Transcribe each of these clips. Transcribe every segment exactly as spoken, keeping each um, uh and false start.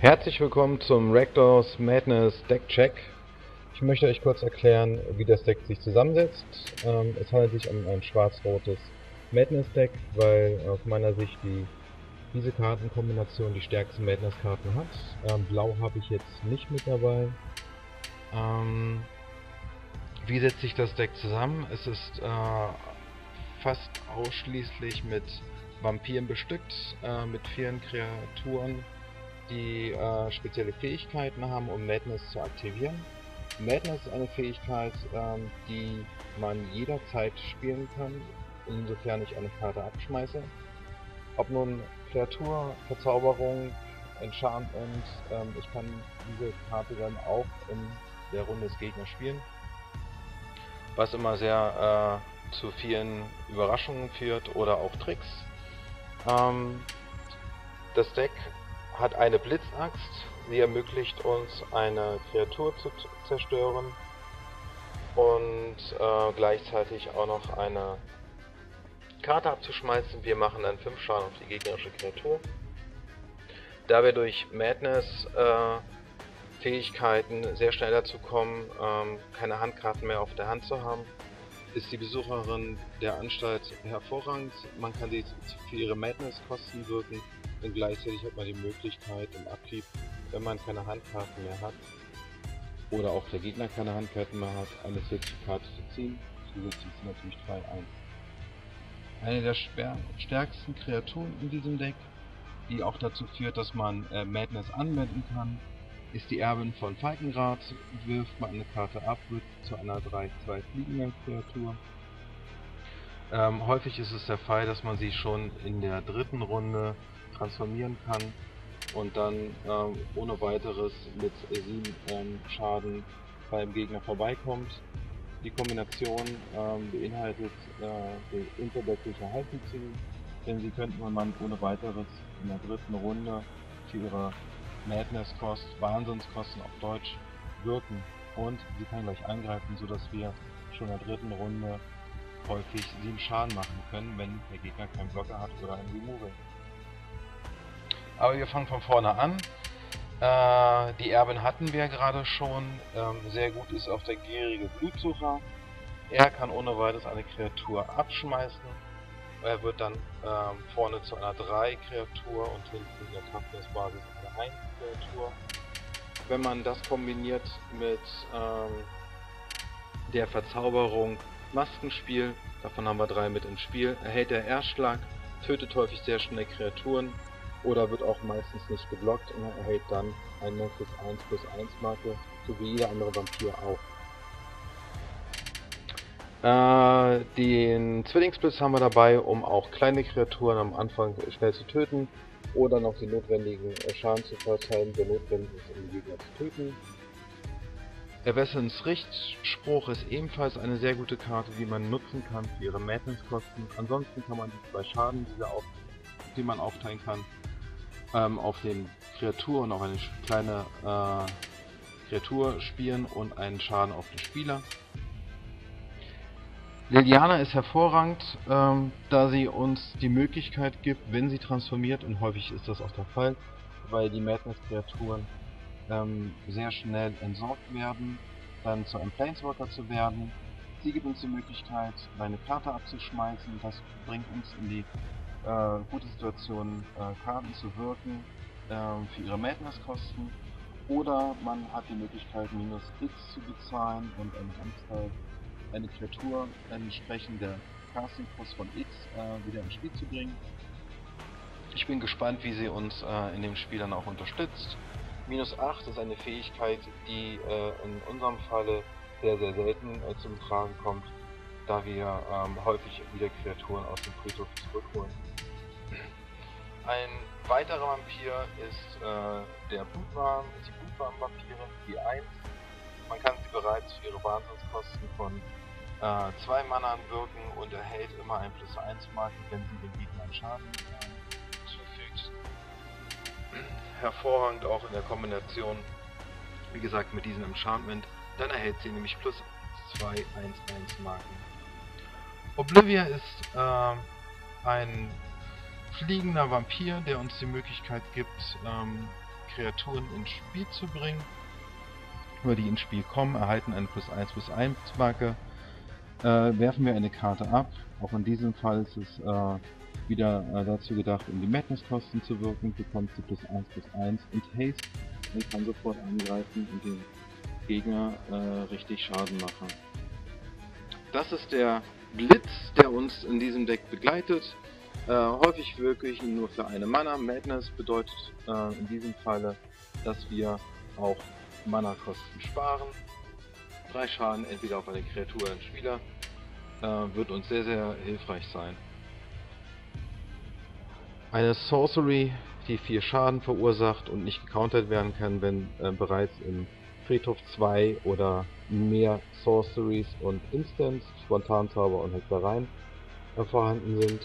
Herzlich willkommen zum Rakdos Madness Deck Check. Ich möchte euch kurz erklären, wie das Deck sich zusammensetzt. Ähm, es handelt sich um ein schwarz-rotes Madness Deck, weil aus meiner Sicht die, diese Kartenkombination die stärksten Madness Karten hat. Ähm, Blau habe ich jetzt nicht mit dabei. Ähm, wie setzt sich das Deck zusammen? Es ist äh, fast ausschließlich mit Vampiren bestückt, äh, mit vielen Kreaturen, die äh, spezielle Fähigkeiten haben, um Madness zu aktivieren. Madness ist eine Fähigkeit, ähm, die man jederzeit spielen kann, insofern ich eine Karte abschmeiße. Ob nun Kreatur, Verzauberung, Enchantment, ähm, ich kann diese Karte dann auch in der Runde des Gegners spielen, was immer sehr äh, zu vielen Überraschungen führt oder auch Tricks. Ähm, das Deck hat eine Blitzaxt, sie ermöglicht uns eine Kreatur zu zerstören und äh, gleichzeitig auch noch eine Karte abzuschmeißen. Wir machen dann fünf Schaden auf die gegnerische Kreatur. Da wir durch Madness äh, Fähigkeiten sehr schnell dazu kommen, ähm, keine Handkarten mehr auf der Hand zu haben, ist die Besucherin der Anstalt hervorragend. Man kann sie für ihre Madness-Kosten wirken und gleichzeitig hat man die Möglichkeit im Abtrieb, wenn man keine Handkarten mehr hat oder auch der Gegner keine Handkarten mehr hat, eine vierzig Karte zu ziehen. Zusätzlich ist natürlich drei eins. Eine der stärksten Kreaturen in diesem Deck, die auch dazu führt, dass man äh, Madness anwenden kann, ist die Erbin von Falkenrad. Wirft man eine Karte ab, wird zu einer drei zwei fliegenden Kreatur. Ähm, häufig ist es der Fall, dass man sie schon in der dritten Runde transformieren kann und dann ähm, ohne weiteres mit sieben ähm, Schaden beim Gegner vorbeikommt. Die Kombination ähm, beinhaltet äh, die unterdeckliche Halbfunktion, denn sie könnten man ohne weiteres in der dritten Runde für ihre Madness-Kost, Wahnsinnskosten auf Deutsch, wirken und sie kann gleich angreifen, sodass wir schon in der dritten Runde häufig sieben Schaden machen können, wenn der Gegner keinen Blocker hat oder einen Removal. Aber wir fangen von vorne an. Äh, die Erbin hatten wir gerade schon. Ähm, sehr gut ist auch der gierige Blutsucher. Er kann ohne weiteres eine Kreatur abschmeißen. Er wird dann ähm, vorne zu einer drei Kreatur und hinten in der Toughness-Basis eine eins Kreatur. Wenn man das kombiniert mit ähm, der Verzauberung Maskenspiel, davon haben wir drei mit im Spiel, erhält der Erstschlag, tötet häufig sehr schnell Kreaturen oder wird auch meistens nicht geblockt und erhält dann eine plus eins plus eins Marke, so wie jeder andere Vampir auch. Äh, den Zwillingsblitz haben wir dabei, um auch kleine Kreaturen am Anfang schnell zu töten oder noch den notwendigen Schaden zu verteilen, der notwendig ist, um den Gegner zu töten. Erwessens Richtspruch ist ebenfalls eine sehr gute Karte, die man nutzen kann für ihre Madness-Kosten. Ansonsten kann man die zwei Schaden, die, auf, die man aufteilen kann, ähm, auf den Kreatur und auf eine kleine äh, Kreatur spielen und einen Schaden auf den Spieler. Liliana ist hervorragend, ähm, da sie uns die Möglichkeit gibt, wenn sie transformiert, und häufig ist das auch der Fall, weil die Madness-Kreaturen ähm, sehr schnell entsorgt werden, dann zu einem Planeswalker zu werden. Sie gibt uns die Möglichkeit, eine Karte abzuschmeißen. Das bringt uns in die äh, gute Situation, äh, Karten zu wirken äh, für ihre Madness-Kosten. Oder man hat die Möglichkeit, minus X zu bezahlen und einen Anteil eine Kreatur entsprechend der Casting-Kost von X äh, wieder ins Spiel zu bringen. Ich bin gespannt, wie sie uns äh, in dem Spiel dann auch unterstützt. Minus acht ist eine Fähigkeit, die äh, in unserem Falle sehr sehr selten äh, zum Tragen kommt, da wir ähm, häufig wieder Kreaturen aus dem Friedhof zurückholen. Ein weiterer Vampir ist äh, der Blutwahn, die Blutwahn-Vampirin, die eins. Man kann sie bereits für ihre Wahnsinnskosten von äh, zwei Mana wirken und erhält immer ein plus eins Marke, wenn sie den Gegner einen Schaden äh, zufügt. Hervorragend auch in der Kombination, wie gesagt, mit diesem Enchantment. Dann erhält sie nämlich plus zwei eins eins Marken. Oblivia ist äh, ein fliegender Vampir, der uns die Möglichkeit gibt, ähm, Kreaturen ins Spiel zu bringen. Über die ins Spiel kommen, erhalten eine plus eins plus eins Marke. Äh, werfen wir eine Karte ab. Auch in diesem Fall ist es äh, wieder äh, dazu gedacht, um die Madness-Kosten zu wirken. Bekommt sie plus eins plus eins und Haste und kann sofort angreifen und den Gegner äh, richtig Schaden machen. Das ist der Blitz, der uns in diesem Deck begleitet. Äh, häufig wirke ich ihn nur für eine Mana. Madness bedeutet äh, in diesem Falle, dass wir auch Mana-Kosten sparen. Drei Schaden entweder auf eine Kreatur oder einen Spieler äh, wird uns sehr sehr hilfreich sein. Eine Sorcery, die vier Schaden verursacht und nicht gecountert werden kann, wenn äh, bereits im Friedhof zwei oder mehr Sorceries und Instants, Spontanzauber und Hexereien äh, vorhanden sind.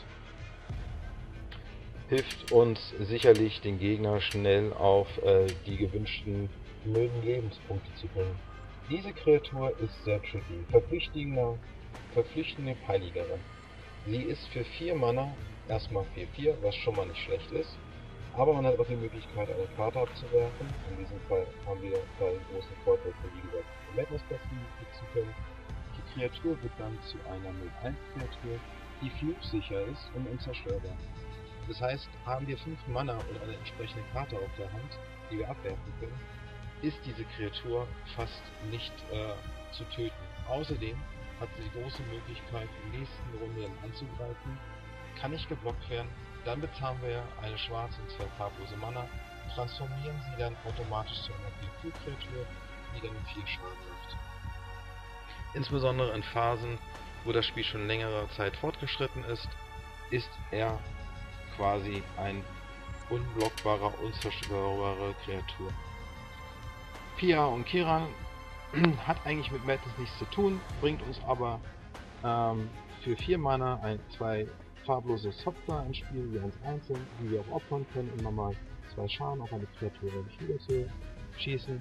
Hilft uns sicherlich, den Gegner schnell auf äh, die gewünschten milden Lebenspunkte zu bringen. Diese Kreatur ist sehr tricky, verpflichtende, verpflichtende Peinigerin. Sie ist für vier Mana erstmal vier vier, was schon mal nicht schlecht ist, aber man hat auch die Möglichkeit, eine Karte abzuwerfen. In diesem Fall haben wir da den großen Vorteil, wie gesagt, Madness-Kosten nutzen können. Die Kreatur wird dann zu einer null eins Kreatur, die flugsicher ist und unzerstörbar. Das heißt, haben wir fünf Mana und eine entsprechende Karte auf der Hand, die wir abwerfen können, ist diese Kreatur fast nicht äh, zu töten. Außerdem hat sie die große Möglichkeit, in der nächsten Runde dann anzugreifen, kann nicht geblockt werden, dann bezahlen wir eine schwarze und zwei farblose Mana, transformieren sie dann automatisch zu einer vier vier Kreatur, die dann vier Schaden wirft. Insbesondere in Phasen, wo das Spiel schon längere Zeit fortgeschritten ist, ist er quasi ein unblockbarer, unzerstörbare Kreatur. Pia und Kiran hat eigentlich mit Madness nichts zu tun, bringt uns aber ähm, für vier Mana ein, zwei farblose Software ins Spiel, die eins einzeln, die wir auch opfern können, um nochmal zwei Schaden auf eine Kreatur wieder zu schießen.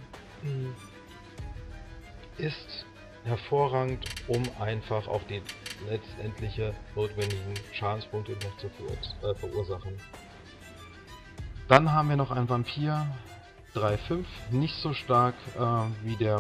Ist hervorragend, um einfach auch die letztendliche notwendigen Schadenspunkte noch zu ver äh, verursachen. Dann haben wir noch einen Vampir, drei fünf, nicht so stark äh, wie der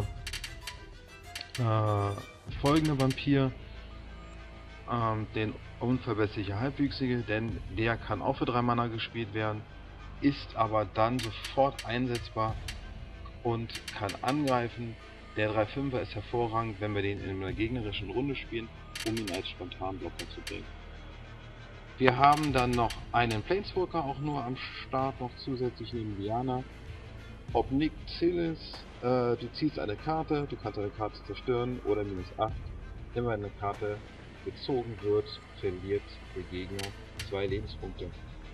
äh, folgende Vampir, ähm, den unverbesserliche Halbwüchsige, denn der kann auch für drei Mana gespielt werden, ist aber dann sofort einsetzbar und kann angreifen. Der drei fünfer ist hervorragend, wenn wir den in einer gegnerischen Runde spielen, um ihn als Spontanblocker zu bringen. Wir haben dann noch einen Planeswalker auch nur am Start, noch zusätzlich neben Diana. Obnixilis, äh, du ziehst eine Karte, du kannst eine Karte zerstören oder minus acht. Immer wenn eine Karte gezogen wird, verliert der Gegner zwei Lebenspunkte.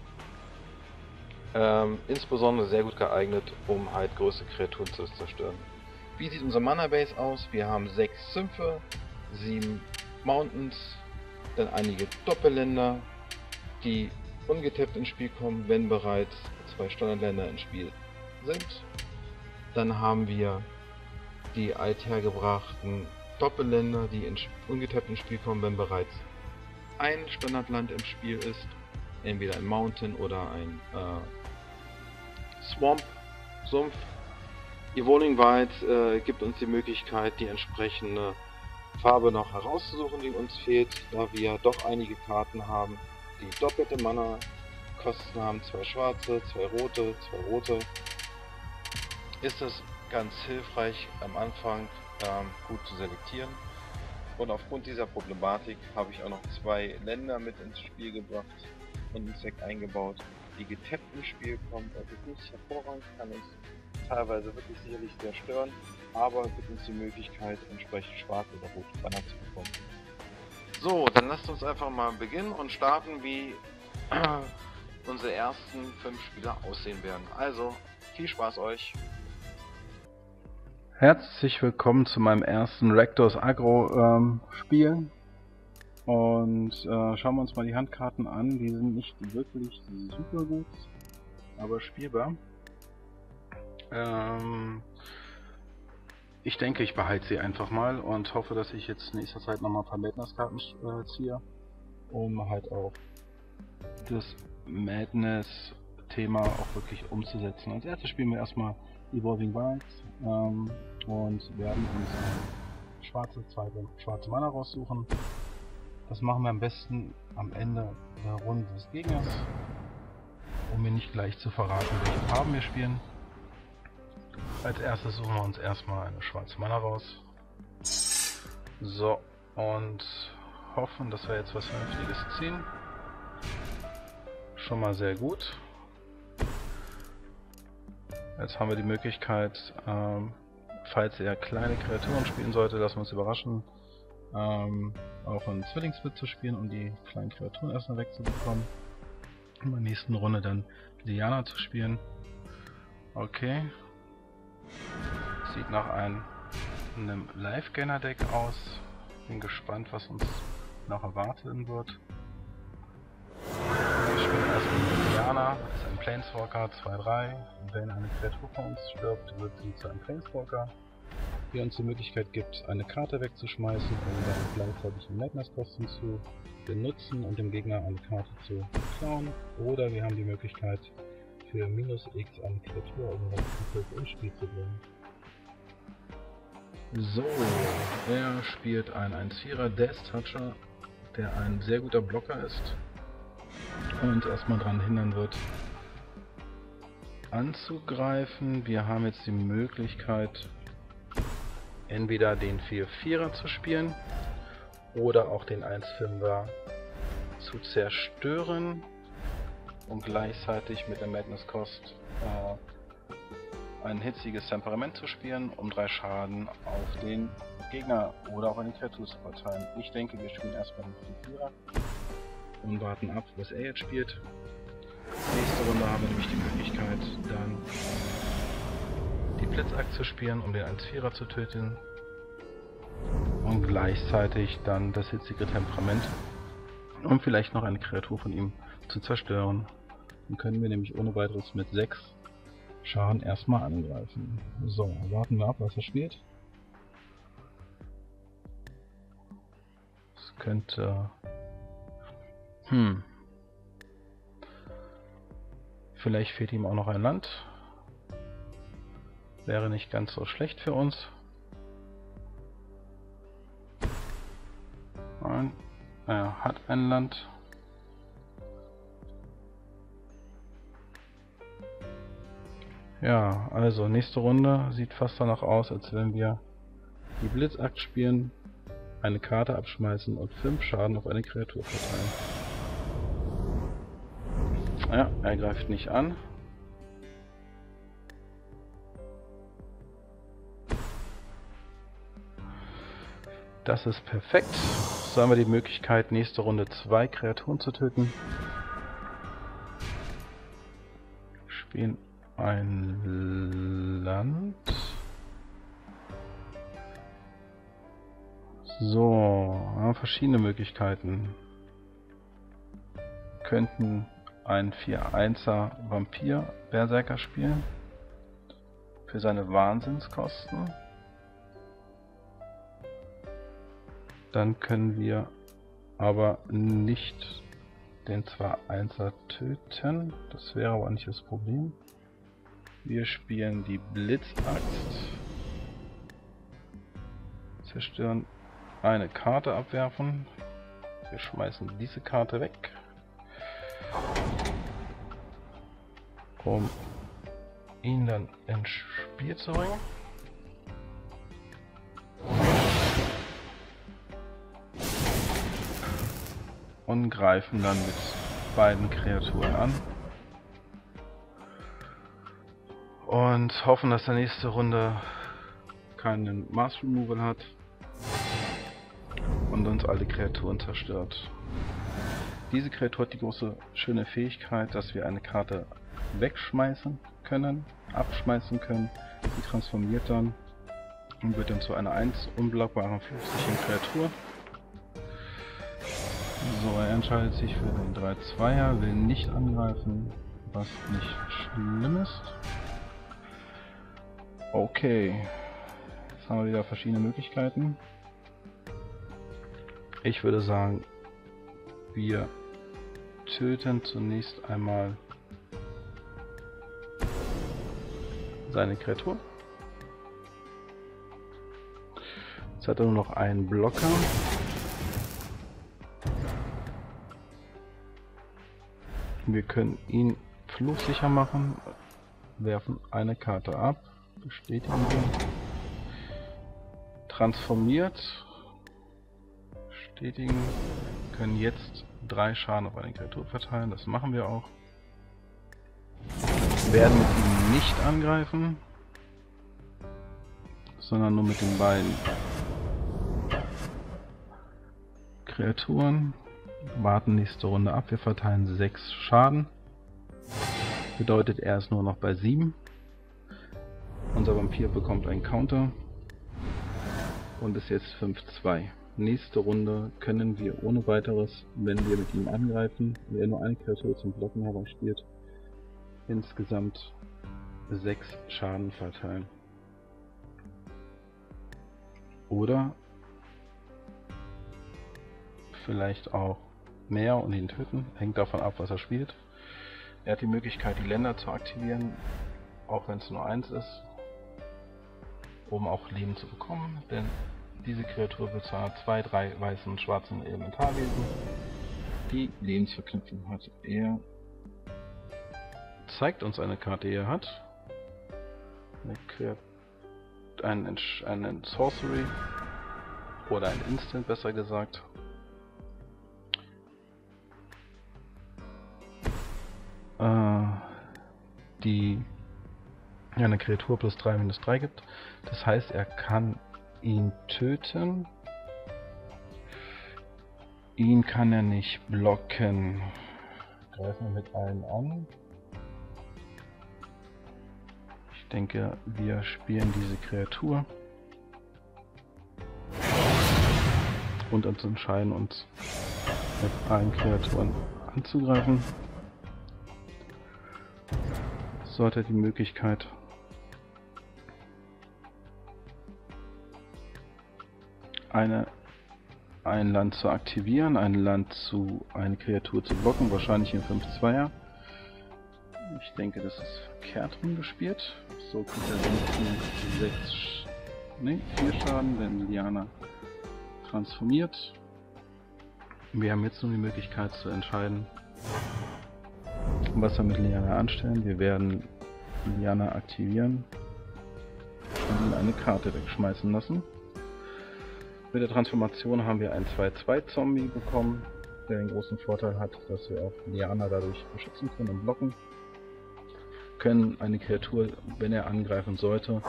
Ähm, insbesondere sehr gut geeignet, um halt größere Kreaturen zu zerstören. Wie sieht unser Mana Base aus? Wir haben sechs Sümpfe, sieben Mountains, dann einige Doppelländer, die ungetappt ins Spiel kommen, wenn bereits zwei Standardländer ins Spiel sind. Dann haben wir die althergebrachten Doppelländer, die in ungetappt ins Spiel kommen, wenn bereits ein Standardland im Spiel ist, entweder ein Mountain oder ein äh, Swamp, Sumpf. Evolving Wilds äh, gibt uns die Möglichkeit, die entsprechende Farbe noch herauszusuchen, die uns fehlt, da wir doch einige Karten haben, die doppelte Mana Kosten haben, zwei schwarze, zwei rote, zwei rote. Ist es ganz hilfreich am Anfang ähm, gut zu selektieren. Und aufgrund dieser Problematik habe ich auch noch zwei Länder mit ins Spiel gebracht und ins Deck eingebaut, die getappt ins Spiel kommen. Das ist nicht hervorragend, kann uns teilweise wirklich sicherlich sehr stören, aber gibt uns die Möglichkeit, entsprechend schwarze oder rote Banner zu bekommen. So, dann lasst uns einfach mal beginnen und starten, wie äh, unsere ersten fünf Spieler aussehen werden. Also, viel Spaß euch! Herzlich willkommen zu meinem ersten Rakdos Agro ähm, Spiel. Und äh, schauen wir uns mal die Handkarten an. Die sind nicht wirklich super gut, aber spielbar. Ähm, ich denke, ich behalte sie einfach mal und hoffe, dass ich jetzt in nächster Zeit nochmal ein paar Madness-Karten äh, ziehe, um halt auch das Madness Thema auch wirklich umzusetzen. Als erstes spielen wir erstmal Evolving Wilds ähm, und werden uns eine schwarze, zweite schwarze Mana raussuchen. Das machen wir am besten am Ende der Runde des Gegners, um mir nicht gleich zu verraten, welche Farben wir spielen. Als erstes suchen wir uns erstmal eine schwarze Mana raus. So, und hoffen, dass wir jetzt was Vernünftiges ziehen. Schon mal sehr gut. Jetzt haben wir die Möglichkeit, ähm, falls er kleine Kreaturen spielen sollte, lassen wir uns überraschen, ähm, auch einen Zwillingsbit zu spielen, um die kleinen Kreaturen erstmal wegzubekommen. In der nächsten Runde dann Diana zu spielen. Okay. Sieht nach einem, einem Live-Gainer-Deck aus. Bin gespannt, was uns noch erwarten wird. Wir spielen erstmal Diana, das ist ein Planeswalker zwei drei. Wenn eine Kreatur von uns stirbt, wird sie zu einem Planeswalker, der uns die Möglichkeit gibt, eine Karte wegzuschmeißen und dann gleichzeitig ein Madness-Kosten zu benutzen und dem Gegner eine Karte zu klauen. Oder wir haben die Möglichkeit, für minus X eine Kreatur aus dem ins Spiel zu bringen. So, er spielt einen eins vierer Death Toucher, der ein sehr guter Blocker ist und uns erstmal daran hindern wird, anzugreifen. Wir haben jetzt die Möglichkeit, entweder den vier vierer zu spielen oder auch den eins fünfer zu zerstören und gleichzeitig mit der Madness Cost äh, ein hitziges Temperament zu spielen, um drei Schaden auf den Gegner oder auch eine Kreatur zu verteilen. Ich denke, wir spielen erstmal den vier vierer und warten ab, was er jetzt spielt. Nächste Runde haben wir nämlich die Möglichkeit, dann die Blitzakt zu spielen, um den eins vierer zu töten und gleichzeitig dann das hitzige Temperament, um vielleicht noch eine Kreatur von ihm zu zerstören. Dann können wir nämlich ohne weiteres mit sechs Schaden erstmal angreifen. So, warten wir ab, was er spielt. Es könnte... Hm... Vielleicht fehlt ihm auch noch ein Land. Wäre nicht ganz so schlecht für uns. Nein, er hat ein Land. Ja, also nächste Runde sieht fast danach aus, als wenn wir die Blitzakt spielen, eine Karte abschmeißen und fünf Schaden auf eine Kreatur verteilen. Ja, er greift nicht an. Das ist perfekt. So haben wir die Möglichkeit, nächste Runde zwei Kreaturen zu töten. Spielen ein Land. So, haben verschiedene Möglichkeiten. Wir könnten einen vier einser Vampir Berserker spielen für seine Wahnsinnskosten. Dann können wir aber nicht den zwei einser töten. Das wäre aber nicht das Problem. Wir spielen die Blitzaxt. Zerstören, eine Karte abwerfen. Wir schmeißen diese Karte weg, um ihn dann ins Spiel zu bringen. Und greifen dann mit beiden Kreaturen an. Und hoffen, dass der nächste Runde keinen Mass Removal hat und uns alle Kreaturen zerstört. Diese Kreatur hat die große schöne Fähigkeit, dass wir eine Karte wegschmeißen können, abschmeißen können. Sie transformiert dann und wird dann zu einer eins unblockbaren physischen Kreatur. So, er entscheidet sich für den drei zweier, will nicht angreifen, was nicht schlimm ist. Okay, jetzt haben wir wieder verschiedene Möglichkeiten. Ich würde sagen, wir töten zunächst einmal seine Kreatur. Jetzt hat er nur noch einen Blocker. Wir können ihn fluchsicher machen, werfen eine Karte ab, bestätigen wir, transformiert, bestätigen, können jetzt drei Schaden auf eine Kreatur verteilen, das machen wir auch. Wir werden mit ihm nicht angreifen, sondern nur mit den beiden Kreaturen. Warten nächste Runde ab, wir verteilen sechs Schaden. Bedeutet, er ist nur noch bei sieben. Unser Vampir bekommt einen Counter und ist jetzt fünf zwei. Nächste Runde können wir ohne weiteres, wenn wir mit ihm angreifen, wenn er nur eine Kreatur zum Blocken heranspielt, insgesamt sechs Schaden verteilen. Oder vielleicht auch mehr und ihn töten, hängt davon ab, was er spielt. Er hat die Möglichkeit, die Länder zu aktivieren, auch wenn es nur eins ist, um auch Leben zu bekommen, denn diese Kreatur wird zu einer zwei drei weißen und schwarzen Elementarwesen, die Lebensverknüpfung hat. Er zeigt uns eine Karte, die er hat. Eine, eine Sorcery oder ein Instant, besser gesagt. Die eine Kreatur plus drei minus drei gibt. Das heißt, er kann ihn töten. Ihn kann er nicht blocken. Greifen wir mit allen an. Ich denke, wir spielen diese Kreatur. Und uns entscheiden, uns mit allen Kreaturen anzugreifen. Sollte die Möglichkeit eine ein Land zu aktivieren, ein Land zu eine Kreatur zu blocken, wahrscheinlich in fünf zweier. Ich denke, das ist verkehrt rumgespielt. So kriegt er wenigstens sechs, ne, vier Schaden, wenn Liana transformiert. Wir haben jetzt nur die Möglichkeit zu entscheiden, was wir mit Liana anstellen. Wir werden Liana aktivieren und ihn eine Karte wegschmeißen lassen. Mit der Transformation haben wir einen zwei zwei Zombie bekommen, der den großen Vorteil hat, dass wir auch Liana dadurch beschützen können und blocken. Können eine Kreatur, wenn er angreifen sollte.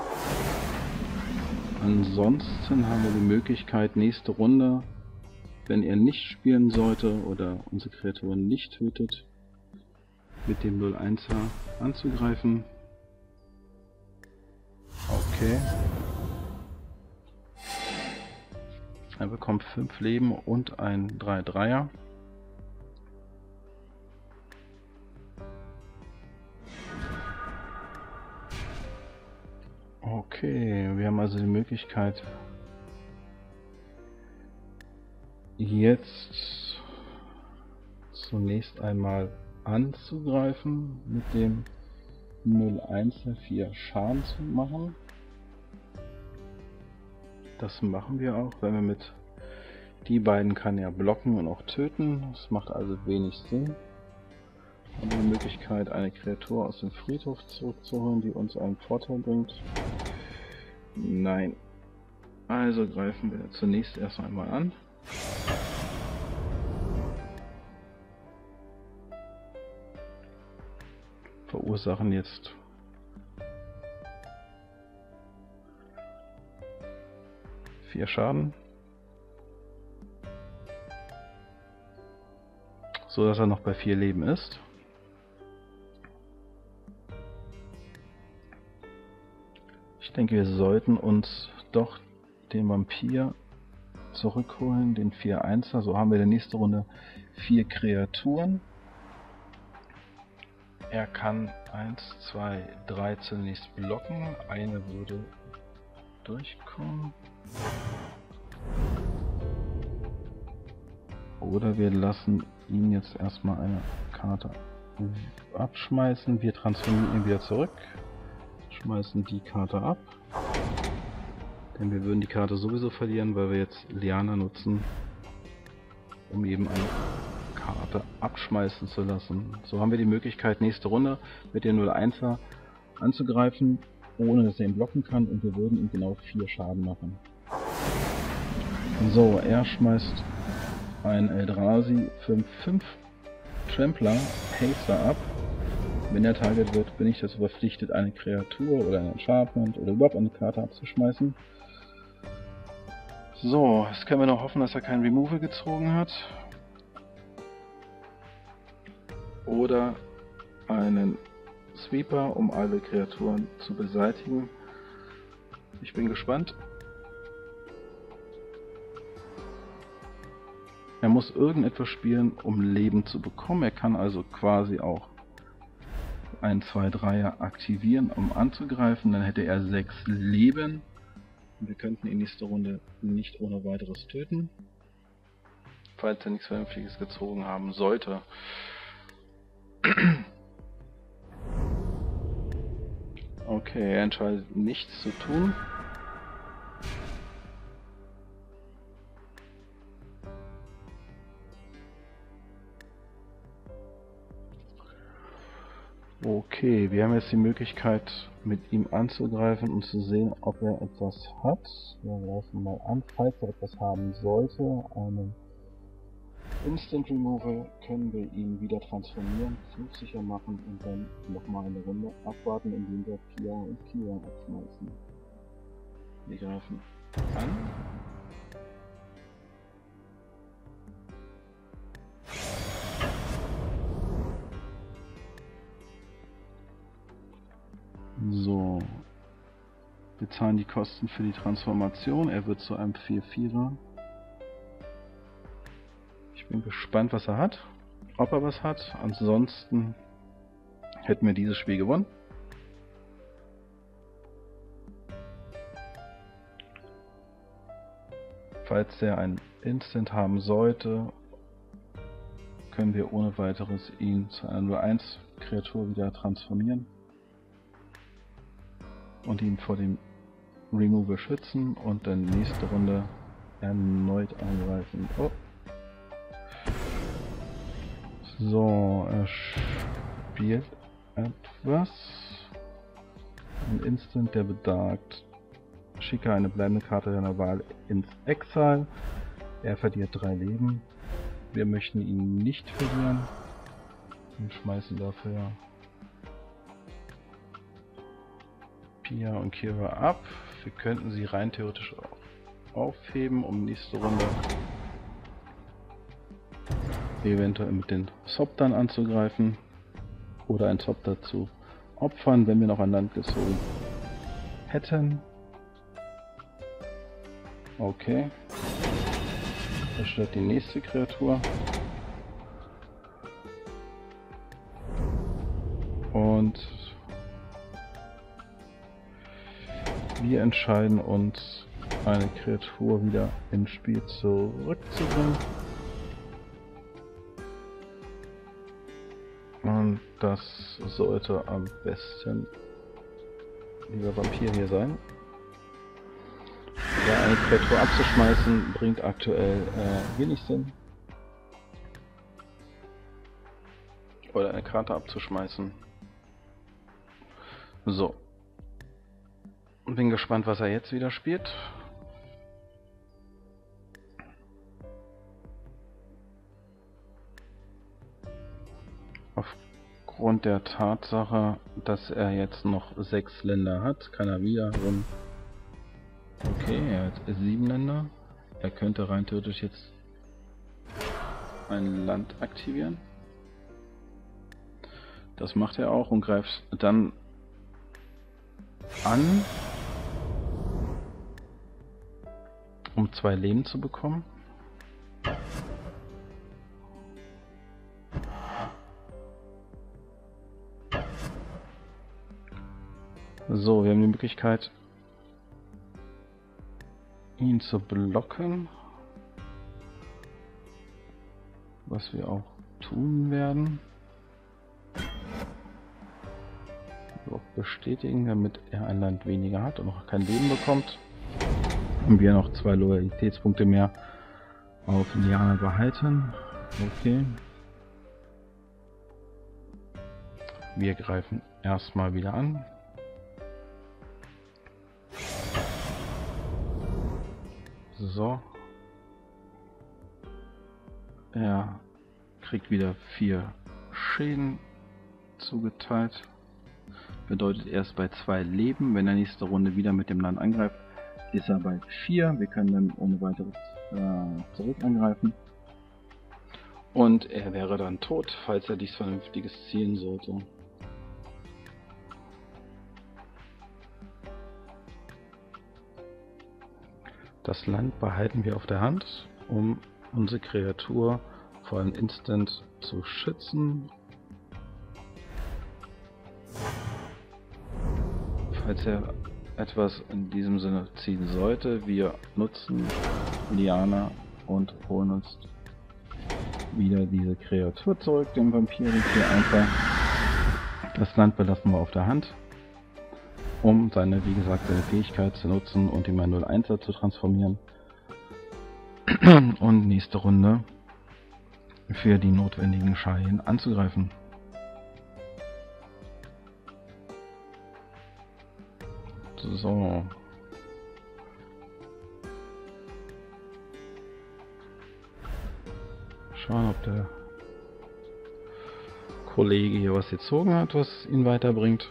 Ansonsten haben wir die Möglichkeit, nächste Runde, wenn er nicht spielen sollte oder unsere Kreatur nicht tötet, mit dem null einser anzugreifen. Okay. Er bekommt fünf Leben und ein drei dreier. Okay, wir haben also die Möglichkeit, jetzt zunächst einmal anzugreifen, mit dem null einser vier Schaden zu machen. Das machen wir auch, wenn wir mit die beiden kann er blocken und auch töten. Das macht also wenig Sinn. Haben wir die Möglichkeit, eine Kreatur aus dem Friedhof zurückzuholen, die uns einen Vorteil bringt? Nein. Also greifen wir zunächst erst einmal an. Verursachen jetzt vier Schaden. So dass er noch bei vier Leben ist. Ich denke, wir sollten uns doch den Vampir zurückholen, den vier einser. So haben wir in der nächsten Runde vier Kreaturen. Er kann eins, zwei, drei zunächst blocken. Eine würde durchkommen. Oder wir lassen ihn jetzt erstmal eine Karte abschmeißen. Wir transformieren ihn wieder zurück. Schmeißen die Karte ab. Denn wir würden die Karte sowieso verlieren, weil wir jetzt Liana nutzen, um eben eine Karte abschmeißen zu lassen. So haben wir die Möglichkeit, nächste Runde mit dem null einser anzugreifen, ohne dass er ihn blocken kann, und wir würden ihm genau vier Schaden machen. So, er schmeißt ein Eldrazi fünf fünf Trampler Haster ab. Wenn er Target wird, bin ich dazu verpflichtet, eine Kreatur oder ein Enchantment oder überhaupt eine Karte abzuschmeißen. So, jetzt können wir noch hoffen, dass er kein Removal gezogen hat. Oder einen Sweeper, um alle Kreaturen zu beseitigen. Ich bin gespannt. Er muss irgendetwas spielen, um Leben zu bekommen. Er kann also quasi auch ein zwei dreier aktivieren, um anzugreifen. Dann hätte er sechs Leben. Und wir könnten ihn nächste Runde nicht ohne weiteres töten. Falls er nichts Vernünftiges gezogen haben sollte. Okay, er entscheidet nichts zu tun. Okay, wir haben jetzt die Möglichkeit, mit ihm anzugreifen und zu sehen, ob er etwas hat. Wir greifen mal an, falls er etwas haben sollte. Einen Instant Removal können wir ihn wieder transformieren, flugsicher machen und dann nochmal eine Runde abwarten, indem wir Pia und Kira abschmeißen. Wir greifen an. So, wir zahlen die Kosten für die Transformation. Er wird zu einem vier vierer. Ich bin gespannt, was er hat. Ob er was hat. Ansonsten hätten wir dieses Spiel gewonnen. Falls er ein Instant haben sollte, können wir ohne weiteres ihn zu einer null eins Kreatur wieder transformieren. Und ihn vor dem Removal schützen und dann nächste Runde erneut angreifen. Oh. So, er spielt etwas. Ein Instant, der besagt, schicke eine bleibende Karte deiner Wahl ins Exile. Er verliert drei Leben. Wir möchten ihn nicht verlieren und schmeißen dafür Pia und Kira ab. Wir könnten sie rein theoretisch auch aufheben, um nächste Runde eventuell mit den Zoptern anzugreifen oder ein Zopter zu opfern, wenn wir noch ein Land gezogen hätten. Okay. Zerstört die nächste Kreatur. Und wir entscheiden uns, eine Kreatur wieder ins Spiel zurückzubringen. Und das sollte am besten dieser Vampir hier sein. Ja, eine Kreatur abzuschmeißen bringt aktuell äh, wenig Sinn. Oder eine Karte abzuschmeißen. So. Bin gespannt, was er jetzt wieder spielt. Aufgrund der Tatsache, dass er jetzt noch sechs Länder hat, kann er wiederum. Okay, er hat sieben Länder. Er könnte rein theoretisch jetzt ein Land aktivieren. Das macht er auch und greift dann an, um zwei Leben zu bekommen. So, wir haben die Möglichkeit, ihn zu blocken, was wir auch tun werden. auch bestätigen, damit er ein Land weniger hat und noch kein Leben bekommt. Und wir noch zwei Loyalitätspunkte mehr auf Indianer behalten. Okay. Wir greifen erstmal wieder an. So. Er kriegt wieder vier Schäden zugeteilt. Bedeutet erst bei zwei Leben. Wenn er nächste Runde wieder mit dem Land angreift, ist er bei vier. Wir können dann ohne weiteres äh, zurück angreifen. Und er wäre dann tot, falls er dies Vernünftiges zielen sollte. Das Land behalten wir auf der Hand, um unsere Kreatur vor einem Instant zu schützen. Falls er etwas in diesem Sinne ziehen sollte, wir nutzen Liana und holen uns wieder diese Kreatur zurück, den Vampir, den vier einfach. Das Land belassen wir auf der Hand, um seine, wie gesagt, seine Fähigkeit zu nutzen und ihn mal null eins zu transformieren. Und nächste Runde für die notwendigen Schalen anzugreifen. So. Schauen, ob der Kollege hier was gezogen hat, was ihn weiterbringt.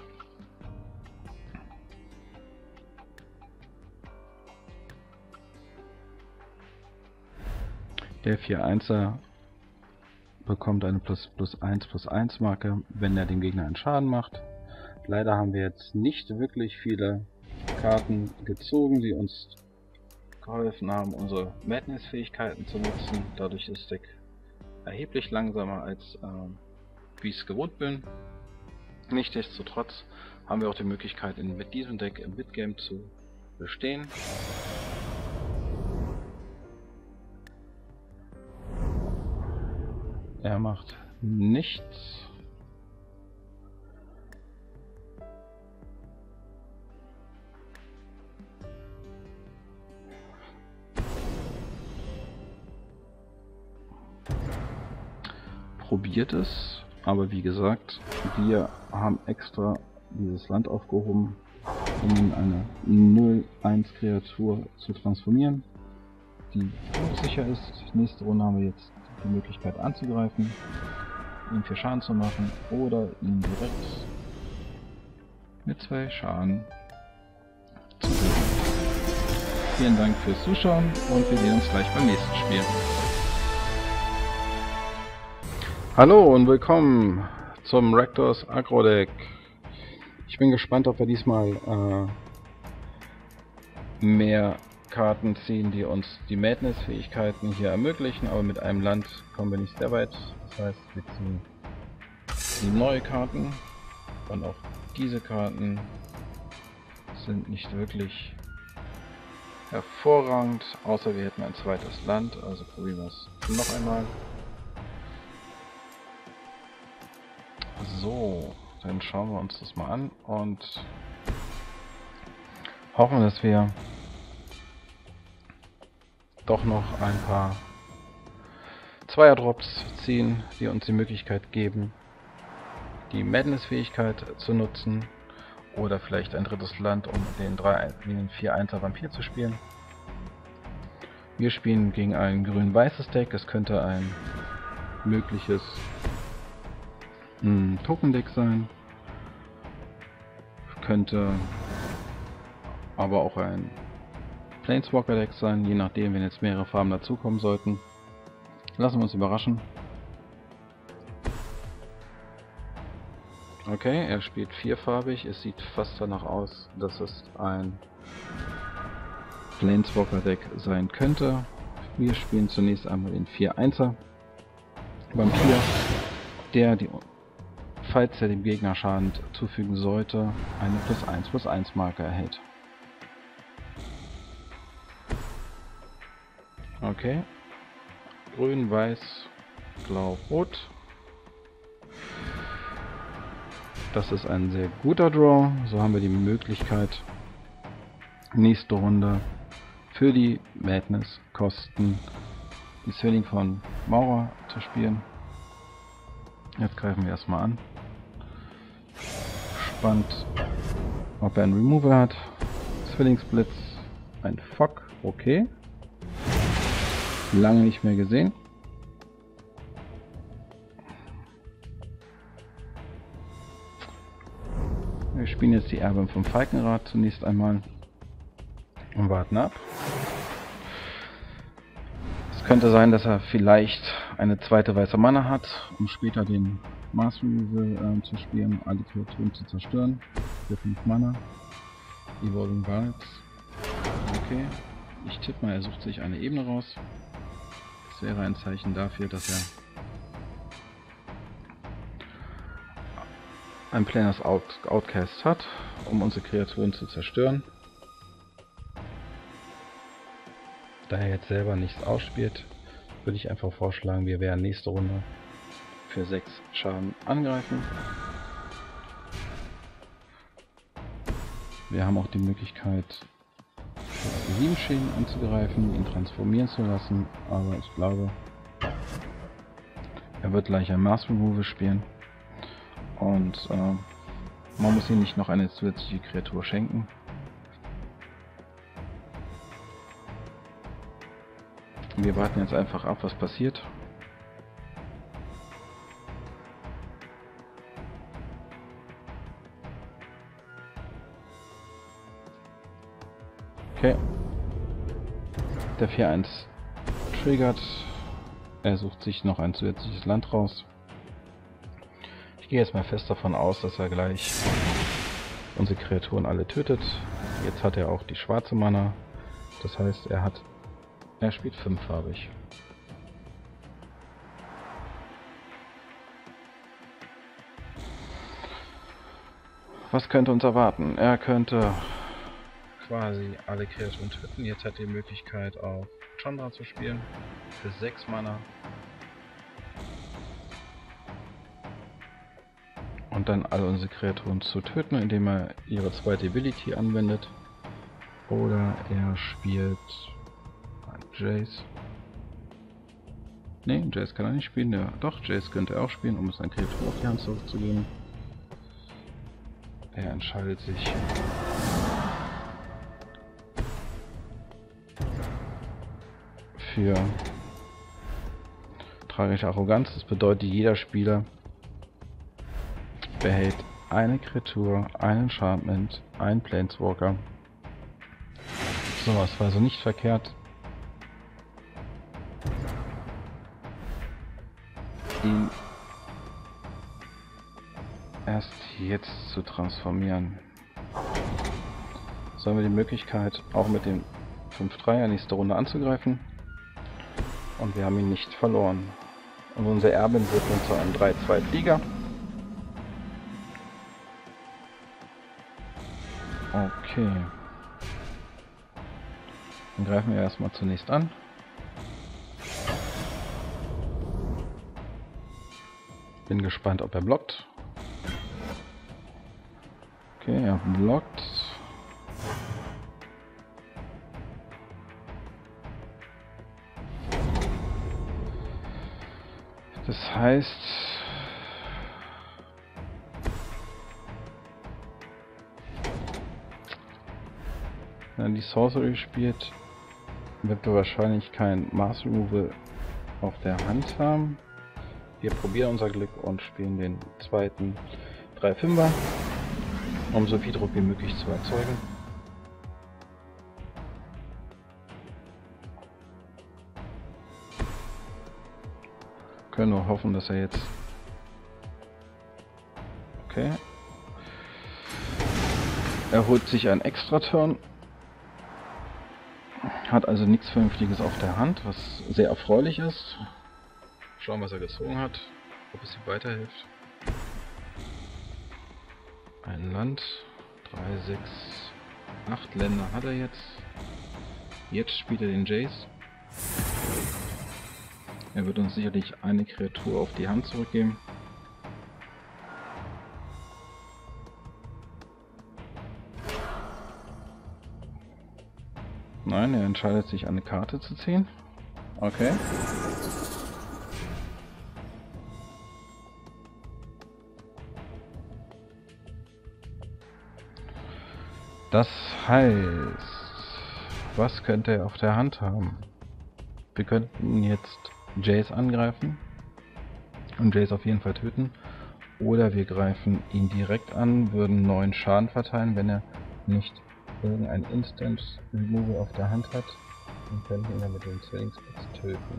Der vier einser bekommt eine plus plus eins plus eins Marke, wenn er dem Gegner einen Schaden macht. Leider haben wir jetzt nicht wirklich viele Karten gezogen, die uns geholfen haben, unsere Madness-Fähigkeiten zu nutzen. Dadurch ist das Deck erheblich langsamer, als äh, wie ich es gewohnt bin. Nichtsdestotrotz haben wir auch die Möglichkeit, in, mit diesem Deck im Midgame zu bestehen. Er macht nichts. Probiert es, aber wie gesagt, wir haben extra dieses Land aufgehoben, um in eine null eins Kreatur zu transformieren, die sicher ist. Nächste Runde haben wir jetzt die Möglichkeit anzugreifen, ihn für Schaden zu machen oder ihn direkt mit zwei Schaden zu töten. Vielen Dank fürs Zuschauen und wir sehen uns gleich beim nächsten Spiel. Hallo und willkommen zum Rakdos Agro Deck. Ich bin gespannt, ob wir diesmal äh, mehr Karten ziehen, die uns die Madness-Fähigkeiten hier ermöglichen, aber mit einem Land kommen wir nicht sehr weit. Das heißt, wir ziehen die neue Karten und auch diese Karten sind nicht wirklich hervorragend, außer wir hätten ein zweites Land, also probieren wir es noch einmal. So, dann schauen wir uns das mal an und hoffen, dass wir doch noch ein paar Zweier-Drops ziehen, die uns die Möglichkeit geben, die Madness-Fähigkeit zu nutzen oder vielleicht ein drittes Land, um den, den vier einser Vampir zu spielen. Wir spielen gegen ein grün-weißes Deck, es könnte ein mögliches ein Token-Deck sein, könnte aber auch ein Planeswalker-Deck sein, je nachdem, wenn jetzt mehrere Farben dazukommen sollten. Lassen wir uns überraschen. Okay, er spielt vierfarbig, es sieht fast danach aus, dass es ein Planeswalker-Deck sein könnte. Wir spielen zunächst einmal den vier einser Vampir, der die, falls er dem Gegner Schaden zufügen sollte, eine plus eins plus eins Marke erhält. Okay. Grün, weiß, blau, rot. Das ist ein sehr guter Draw. So haben wir die Möglichkeit, nächste Runde für die Madness-Kosten die Zwilling von Maurer zu spielen. Jetzt greifen wir erstmal an. Spannend, ob er einen Removal hat. Zwillingsblitz, ein Fock, okay. Lange nicht mehr gesehen. Wir spielen jetzt die Erbin vom Falkenrad zunächst einmal und warten ab. Es könnte sein, dass er vielleicht eine zweite weiße Mana hat, um später den Mars Removal äh, zu spielen, alle Kreaturen zu zerstören. Für fünf Mana. Evolving Barracks. Okay. Ich tippe mal, er sucht sich eine Ebene raus. Das wäre ein Zeichen dafür, dass er ein Planers Out Outcast hat, um unsere Kreaturen zu zerstören. Da er jetzt selber nichts ausspielt, würde ich einfach vorschlagen, wir werden nächste Runde für sechs Schaden angreifen. Wir haben auch die Möglichkeit, für sieben Schäden anzugreifen, ihn transformieren zu lassen, aber ich glaube, er wird gleich ein Mars Removal spielen. Und äh, man muss ihm nicht noch eine zusätzliche Kreatur schenken. Wir warten jetzt einfach ab, was passiert. Okay. Der vier eins triggert. Er sucht sich noch ein zusätzliches Land raus. Ich gehe jetzt mal fest davon aus, dass er gleich unsere Kreaturen alle tötet. Jetzt hat er auch die schwarze Mana. Das heißt, er hat er spielt fünffarbig. Was könnte uns erwarten? Er könnte quasi alle Kreaturen töten. Jetzt hat er die Möglichkeit, auf Chandra zu spielen. Für sechs Mana. Und dann alle unsere Kreaturen zu töten, indem er ihre zweite Ability anwendet. Oder er spielt Jace. Ne, Jace kann er nicht spielen. Ja, doch, Jace könnte er auch spielen, um es an Kreatur auf die Hand zurückzugeben. Er entscheidet sich für tragische Arroganz. Das bedeutet, jeder Spieler behält eine Kreatur, ein Enchantment, ein Planeswalker. So, das war also nicht verkehrt, ihn erst jetzt zu transformieren. So haben wir die Möglichkeit, auch mit dem fünf drei nächste Runde anzugreifen. Und wir haben ihn nicht verloren. Und unser Erbin wird nun zu einem drei zwei Flieger. Okay. Dann greifen wir erstmal zunächst an. Bin gespannt, ob er blockt. Okay, er blockt. Das heißt, wenn er die Sorcery spielt, wird er wahrscheinlich kein Mars Removal auf der Hand haben. Wir probieren unser Glück und spielen den zweiten drei fünfer, um so viel Druck wie möglich zu erzeugen. Können nur hoffen, dass er jetzt... Okay. Er holt sich einen Extra-Turn. Hat also nichts Vernünftiges auf der Hand, was sehr erfreulich ist. Schauen, was er gezogen hat, ob es ihm weiterhilft. Ein Land, drei, sechs, acht Länder hat er jetzt. Jetzt spielt er den Jace. Er wird uns sicherlich eine Kreatur auf die Hand zurückgeben. Nein, er entscheidet sich, eine Karte zu ziehen. Okay. Das heißt, was könnte er auf der Hand haben? Wir könnten jetzt Jace angreifen und Jace auf jeden Fall töten. Oder wir greifen ihn direkt an, würden neun Schaden verteilen, wenn er nicht irgendein Instant Removal auf der Hand hat. Und könnten ihn dann mit dem Zwillingspitz töten.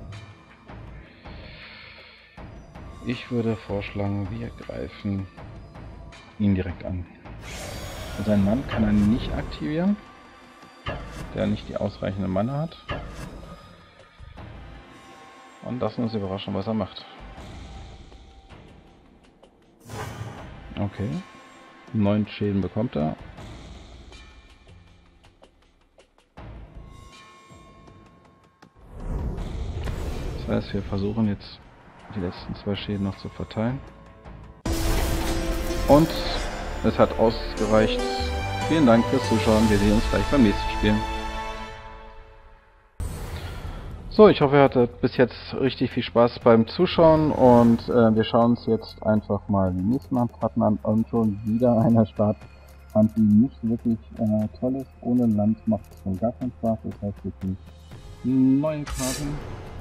Ich würde vorschlagen, wir greifen ihn direkt an. Sein Mann kann er nicht aktivieren, der nicht die ausreichende Mana hat. Und lassen uns überraschen, was er macht. Okay. Neun Schäden bekommt er. Das heißt, wir versuchen jetzt die letzten zwei Schäden noch zu verteilen. Und es hat ausgereicht. Vielen Dank fürs Zuschauen. Wir sehen uns gleich beim nächsten Spiel. So, ich hoffe, ihr hattet bis jetzt richtig viel Spaß beim Zuschauen und äh, wir schauen uns jetzt einfach mal die nächsten Handkarten an und schon wieder einer Starthand, die nicht wirklich äh, toll ist. Ohne Land macht es schon gar keinen Spaß. Das heißt, wir ziehen neue Karten.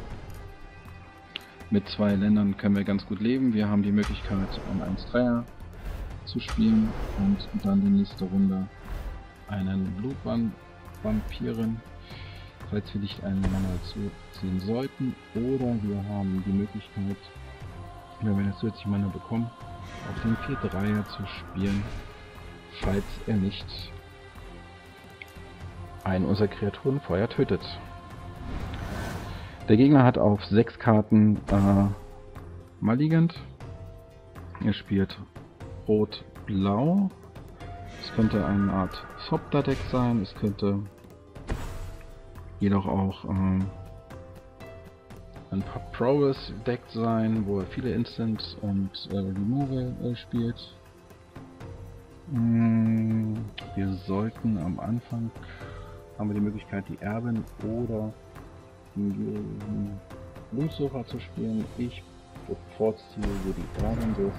Mit zwei Ländern können wir ganz gut leben. Wir haben die Möglichkeit, ein eins Dreier zu spielen und dann die nächste Runde einen Blutvampiren, falls wir nicht einen Mana zuziehen sollten, oder wir haben die Möglichkeit, wenn wir eine zusätzliche Mana bekommen, auf den vier Dreier zu spielen, falls er nicht einen unserer Kreaturen vorher tötet. Der Gegner hat auf sechs Karten äh, Maligant. Er spielt Rot-Blau. Es könnte eine Art Sopter-Deck sein. Es könnte jedoch auch ähm, ein Prowess-Deck sein, wo er viele Instants und äh, Removal äh, spielt. Mm, wir sollten am Anfang haben wir die Möglichkeit, die Erbin oder den Blutsucher zu spielen. Ich bevorzuge die Erbin so.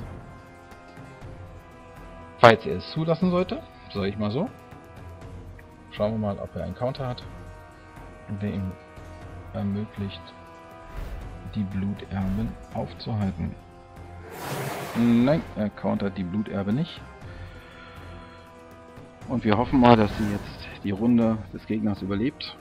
Falls er es zulassen sollte, sage ich mal so. Schauen wir mal, ob er einen Counter hat, der ihm ermöglicht, die Bluterben aufzuhalten. Nein, er countert die Bluterbe nicht. Und wir hoffen mal, dass sie jetzt die Runde des Gegners überlebt.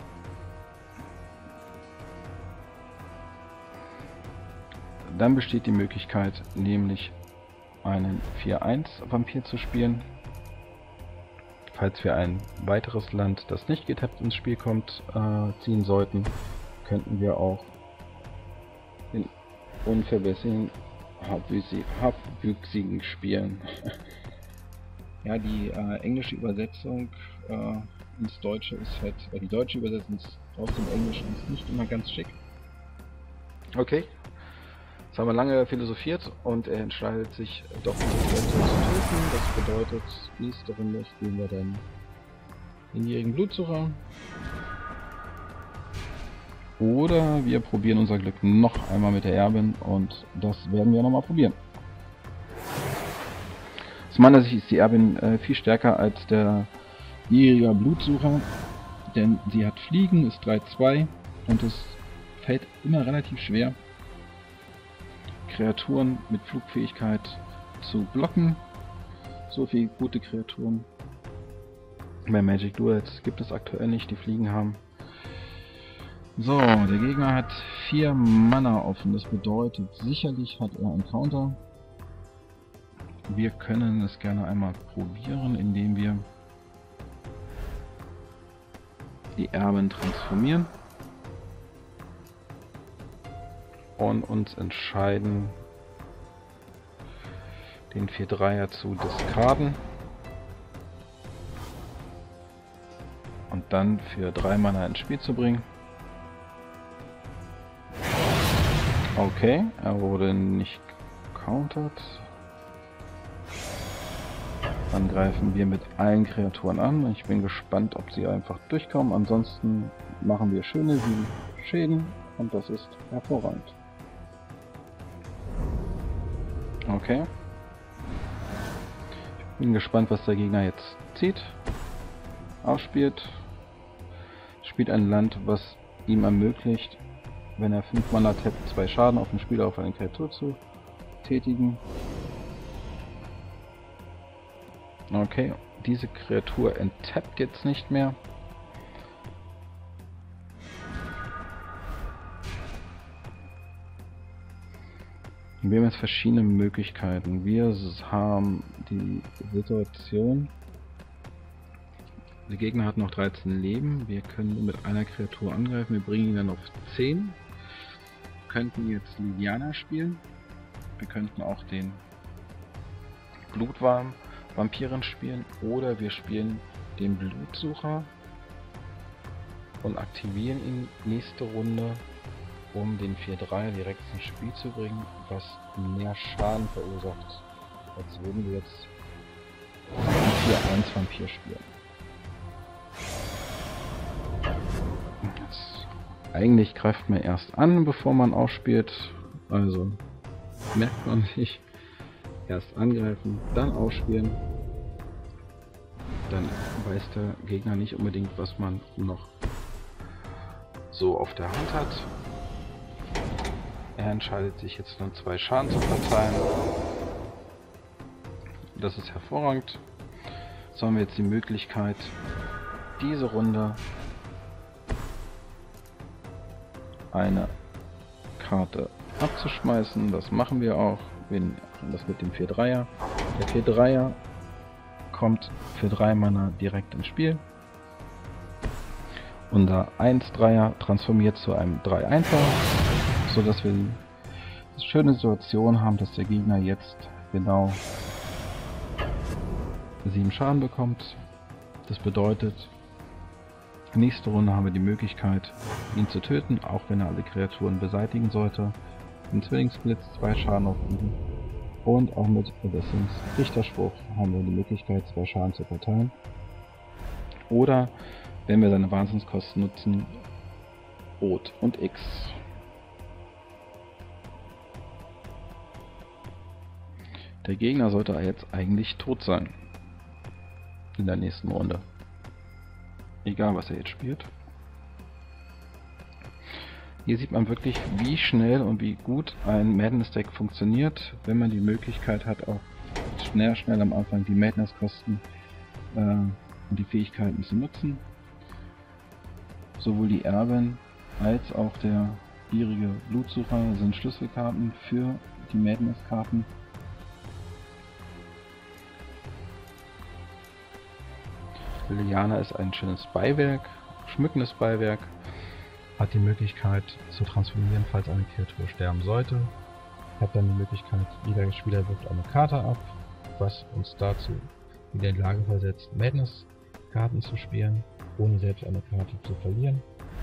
Dann besteht die Möglichkeit, nämlich einen vier eins Vampir zu spielen. Falls wir ein weiteres Land, das nicht getappt ins Spiel kommt, äh, ziehen sollten, könnten wir auch den unverbesserlichen Habwüchsigen spielen. Ja, die äh, englische Übersetzung äh, ins Deutsche ist halt, äh, die deutsche Übersetzung aus dem Englischen ist nicht immer ganz schick. Okay. Jetzt haben wir lange philosophiert und er entscheidet sich doch zu töten. Das bedeutet, nächste Runde spielen wir dann den jährigen Blutsucher. Oder wir probieren unser Glück noch einmal mit der Erbin und das werden wir nochmal probieren. Aus meiner Sicht ist die Erbin äh, viel stärker als der jährige Blutsucher, denn sie hat Fliegen, ist drei zwei und es fällt immer relativ schwer, Kreaturen mit Flugfähigkeit zu blocken. So viele gute Kreaturen bei Magic Duels gibt es aktuell nicht, die Fliegen haben. So, der Gegner hat vier Mana offen, das bedeutet, sicherlich hat er einen Counter. Wir können es gerne einmal probieren, indem wir die Erben transformieren. Und uns entscheiden, den vier Dreier zu discarden und dann für drei Mana ins Spiel zu bringen. Okay, er wurde nicht countert. Dann greifen wir mit allen Kreaturen an. Ich bin gespannt, ob sie einfach durchkommen. Ansonsten machen wir schöne sieben Schäden und das ist hervorragend. Okay. Ich bin gespannt, was der Gegner jetzt zieht. Ausspielt. Spielt ein Land, was ihm ermöglicht, wenn er fünf Mana tappt, zwei Schaden auf den Spieler auf eine Kreatur zu tätigen. Okay, diese Kreatur enttappt jetzt nicht mehr. Wir haben jetzt verschiedene Möglichkeiten. Wir haben die Situation, der Gegner hat noch dreizehn Leben. Wir können mit einer Kreatur angreifen. Wir bringen ihn dann auf zehn. Wir könnten jetzt Liliana spielen. Wir könnten auch den Blutwarm Vampiren spielen. Oder wir spielen den Blutsucher und aktivieren ihn nächste Runde, um den vier drei direkt ins Spiel zu bringen, was mehr Schaden verursacht, als würden wir jetzt vier eins Vampir spielen. Jetzt, eigentlich greift man erst an, bevor man ausspielt, also merkt man sich, erst angreifen, dann ausspielen, dann weiß der Gegner nicht unbedingt, was man noch so auf der Hand hat. Er entscheidet sich jetzt nur zwei Schaden zu verteilen. Das ist hervorragend. So haben wir jetzt die Möglichkeit, diese Runde eine Karte abzuschmeißen. Das machen wir auch. Wir machen das mit dem vier dreier. Der vier dreier kommt für drei Mana direkt ins Spiel. Unser eins dreier transformiert zu einem drei einser, so dass wir die schöne Situation haben, dass der Gegner jetzt genau sieben Schaden bekommt. Das bedeutet, nächste Runde haben wir die Möglichkeit, ihn zu töten, auch wenn er alle Kreaturen beseitigen sollte. Ein Zwillingsblitz, zwei Schaden auf ihn. Und auch mit Adessins Richterspruch haben wir die Möglichkeit, zwei Schaden zu verteilen. Oder, wenn wir seine Wahnsinnskosten nutzen, Rot und X. Der Gegner sollte jetzt eigentlich tot sein. In der nächsten Runde. Egal, was er jetzt spielt. Hier sieht man wirklich, wie schnell und wie gut ein Madness Deck funktioniert, wenn man die Möglichkeit hat, auch schnell, schnell am Anfang die Madness-Kosten äh, und die Fähigkeiten zu nutzen. Sowohl die Erbin als auch der gierige Blutsucher sind Schlüsselkarten für die Madness-Karten. Liliana ist ein schönes Beiwerk, schmückendes Beiwerk. Hat die Möglichkeit zu transformieren, falls eine Kreatur sterben sollte. Hat dann die Möglichkeit, jeder Spieler wirft eine Karte ab, was uns dazu wieder in die Lage versetzt, Madness-Karten zu spielen, ohne selbst eine Karte zu verlieren.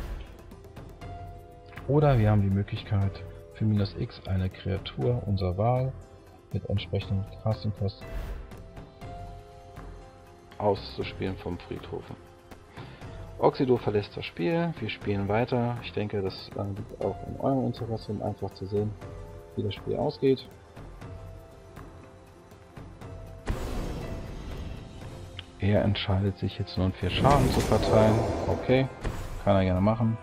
Oder wir haben die Möglichkeit, für minus X eine Kreatur unserer Wahl mit entsprechenden Casting-Kosten auszuspielen vom Friedhofen. Oxido verlässt das Spiel, wir spielen weiter. Ich denke, das liegt auch in eurem Interesse, um einfach zu sehen, wie das Spiel ausgeht. Er entscheidet sich jetzt nun vier Schaden zu verteilen. Okay, kann er gerne machen.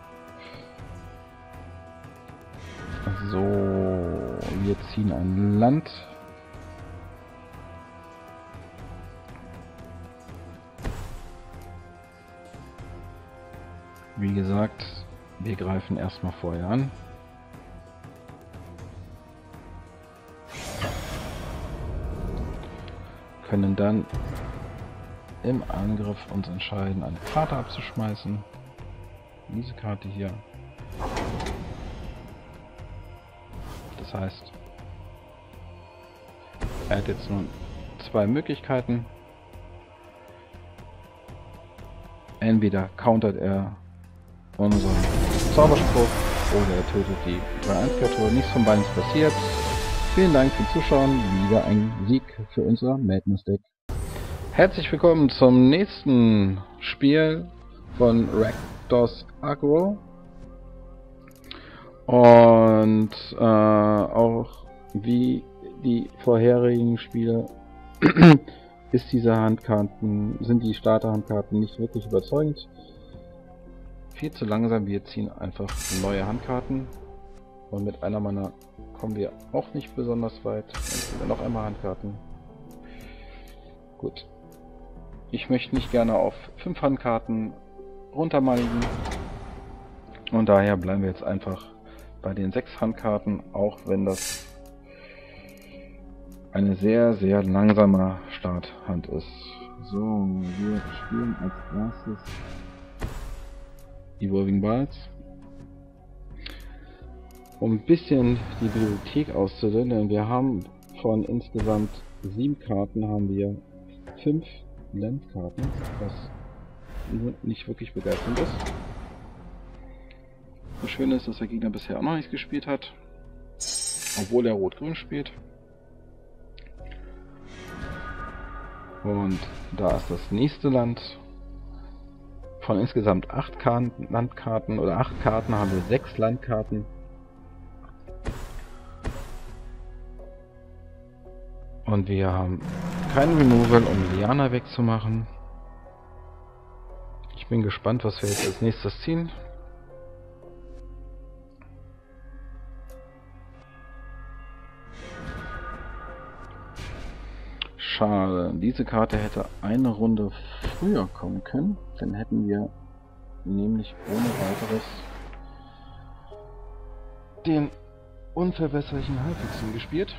So, wir ziehen ein Land. Wie gesagt, wir greifen erstmal vorher an. Können dann im Angriff uns entscheiden, eine Karte abzuschmeißen. Diese Karte hier. Das heißt, er hat jetzt nun zwei Möglichkeiten. Entweder countert er unseren Zauberspruch oder er tötet die drei eins Kreatur. Nichts von beiden ist passiert. Vielen Dank fürs Zuschauen. Wieder ein Sieg für unser Madness Deck. Herzlich willkommen zum nächsten Spiel von Rakdos Agro. Und äh, auch wie die vorherigen Spiele ist diese Handkarten, sind die Starterhandkarten nicht wirklich überzeugend. Viel zu langsam, wir ziehen einfach neue Handkarten. Und mit einer Mana kommen wir auch nicht besonders weit. Dann ziehen wir noch einmal Handkarten. Gut. Ich möchte nicht gerne auf fünf Handkarten runtermaligen. Und daher bleiben wir jetzt einfach bei den sechs Handkarten, auch wenn das eine sehr, sehr langsame Starthand ist. So, wir spielen als erstes Evolving Balls. Um ein bisschen die Bibliothek auszudehnen, denn wir haben von insgesamt sieben Karten haben wir fünf Landkarten, was nicht wirklich begeisternd ist. Das Schöne ist, dass der Gegner bisher auch noch nichts gespielt hat, obwohl er Rot-Grün spielt. Und da ist das nächste Land. Von insgesamt acht Karten, Landkarten oder acht Karten haben wir sechs Landkarten. Und wir haben kein Removal, um Liana wegzumachen. Ich bin gespannt, was wir jetzt als nächstes ziehen. Schade, diese Karte hätte eine Runde früher kommen können. Dann hätten wir nämlich ohne weiteres den unverbesserlichen Halbwechsel gespielt.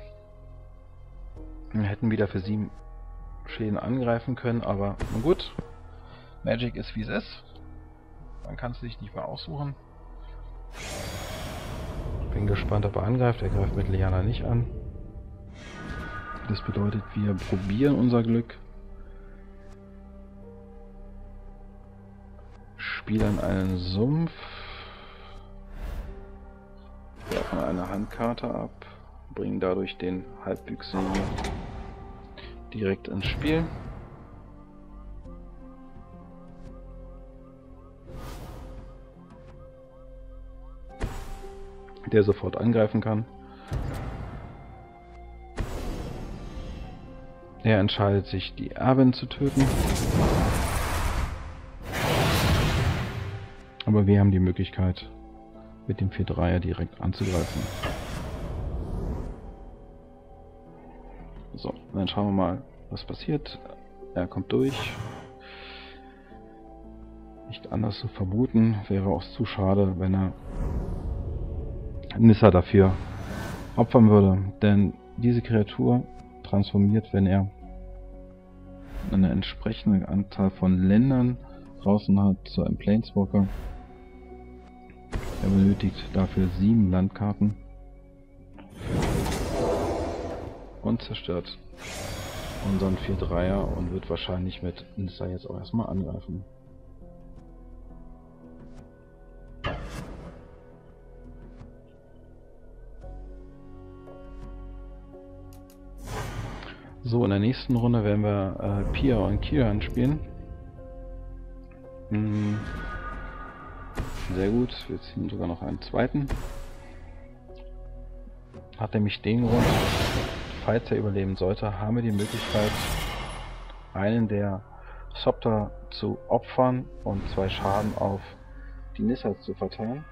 Wir hätten wieder für sieben Schäden angreifen können, aber nun gut. Magic ist wie es ist. Man kann es sich nicht mehr aussuchen. Ich bin gespannt, ob er angreift. Er greift mit Liana nicht an. Das bedeutet, wir probieren unser Glück. Spielen einen Sumpf. Werfen eine Handkarte ab. Bringen dadurch den Halbwüchsigen direkt ins Spiel. Der sofort angreifen kann. Er entscheidet sich, die Erbin zu töten. Aber wir haben die Möglichkeit, mit dem vier Dreier direkt anzugreifen. So, dann schauen wir mal, was passiert. Er kommt durch. Nicht anders zu vermuten, wäre auch zu schade, wenn er Nissa dafür opfern würde. Denn diese Kreatur transformiert, wenn er eine entsprechende Anzahl von Ländern draußen hat, zu einem Planeswalker. Er benötigt dafür sieben Landkarten. Und zerstört unseren vier Dreier und wird wahrscheinlich mit Nissa jetzt auch erstmal angreifen. So, in der nächsten Runde werden wir äh, Pia und Kiran spielen. Hm. Sehr gut, wir ziehen sogar noch einen zweiten. Hat nämlich den Grund, falls er überleben sollte, haben wir die Möglichkeit, einen der Sopter zu opfern und zwei Schaden auf die Nissa zu verteilen.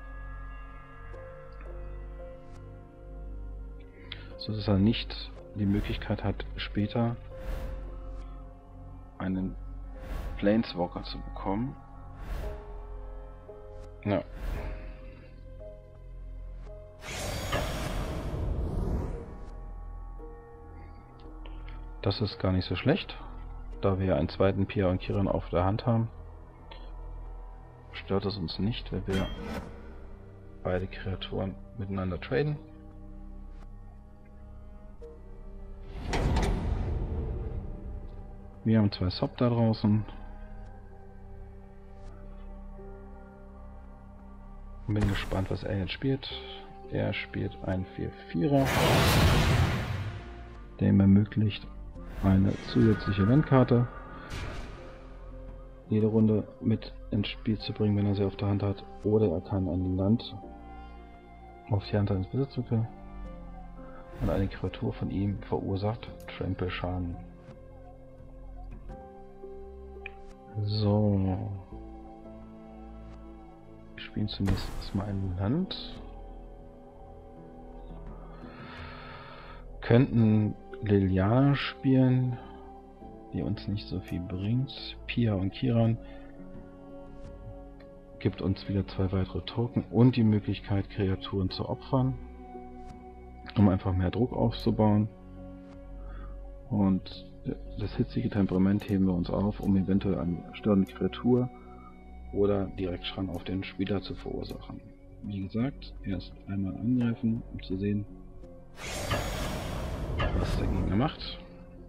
So dass er nicht die Möglichkeit hat, später einen Planeswalker zu bekommen. Ja. Das ist gar nicht so schlecht, da wir einen zweiten Pia und Kiran auf der Hand haben. Stört es uns nicht, wenn wir beide Kreaturen miteinander traden. Wir haben zwei Sop da draußen. Bin gespannt, was er jetzt spielt. Er spielt einen vier vierer, der ihm ermöglicht, eine zusätzliche Landkarte jede Runde mit ins Spiel zu bringen, wenn er sie auf der Hand hat, oder er kann ein Land auf die Hand seines Besitzers wickeln und eine Kreatur von ihm verursacht Trample-Schaden. So. Wir spielen zunächst erstmal ein Land. Könnten Liliana spielen, die uns nicht so viel bringt. Pia und Kiran gibt uns wieder zwei weitere Token und die Möglichkeit, Kreaturen zu opfern, um einfach mehr Druck aufzubauen. Und das hitzige Temperament heben wir uns auf, um eventuell eine störende Kreatur oder direkt Schaden auf den Spieler zu verursachen. Wie gesagt, erst einmal angreifen, um zu sehen, was der Gegner macht.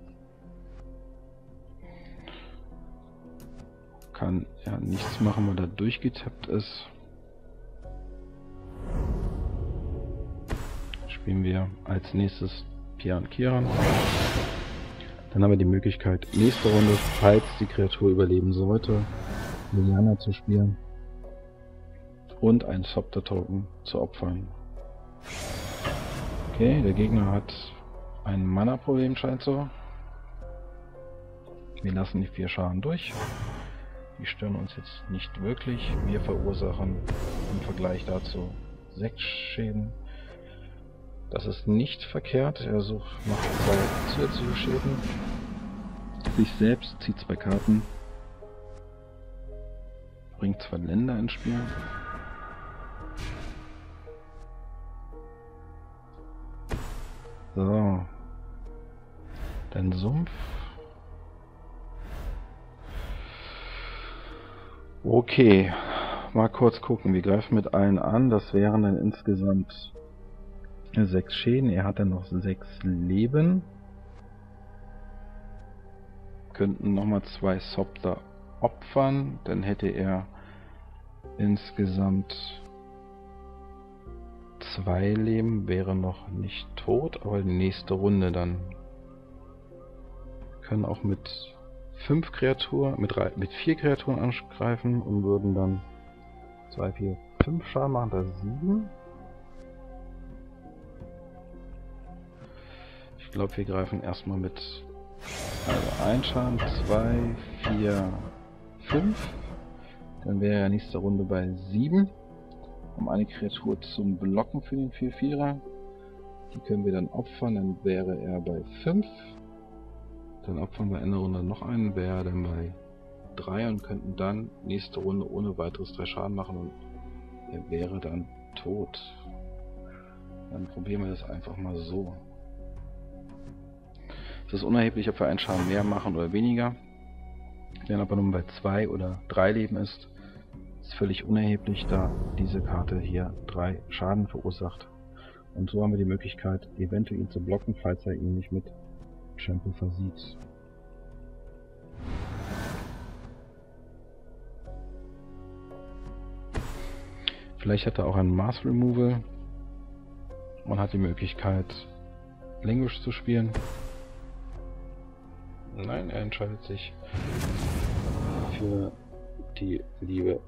Kann ja nichts machen, weil er durchgetappt ist. Spielen wir als nächstes Pia und Kiran. Dann haben wir die Möglichkeit, nächste Runde, falls die Kreatur überleben sollte, Liliana zu spielen und einen Sopter-Token zu opfern. Okay, der Gegner hat ein Mana-Problem, scheint so. Wir lassen die vier Schaden durch. Die stören uns jetzt nicht wirklich. Wir verursachen im Vergleich dazu sechs Schäden. Das ist nicht verkehrt. Er sucht, macht zwei zusätzliche Schäden. Sich selbst, zieht zwei Karten. Bringt zwei Länder ins Spiel. So. Dann Sumpf. Okay. Mal kurz gucken. Wir greifen mit allen an. Das wären dann insgesamt sechs Schäden. Er hat dann noch sechs Leben. Könnten nochmal zwei Sopter opfern. Dann hätte er insgesamt zwei Leben. Wäre noch nicht tot, aber die nächste Runde dann. Wir können auch mit fünf Kreaturen, mit, drei, mit vier Kreaturen angreifen und würden dann zwei, vier, fünf Schaden machen. Das ist sieben. Ich glaube, wir greifen erstmal mit also ein Schaden, zwei, vier, fünf. Dann wäre ja nächste Runde bei sieben. Um eine Kreatur zum Blocken für den vier vierer. Die können wir dann opfern, dann wäre er bei fünf. Dann opfern wir in der Runde noch einen, wäre dann bei drei und könnten dann nächste Runde ohne weiteres drei Schaden machen und er wäre dann tot. Dann probieren wir das einfach mal so. Es ist unerheblich, ob wir einen Schaden mehr machen oder weniger. Wenn aber nun bei zwei oder drei Leben ist, ist völlig unerheblich, da diese Karte hier drei Schaden verursacht. Und so haben wir die Möglichkeit, eventuell ihn zu blocken, falls er ihn nicht mit Trample versieht. Vielleicht hat er auch ein Mass Removal und hat die Möglichkeit, Language zu spielen. Nein, er entscheidet sich für die Liebe.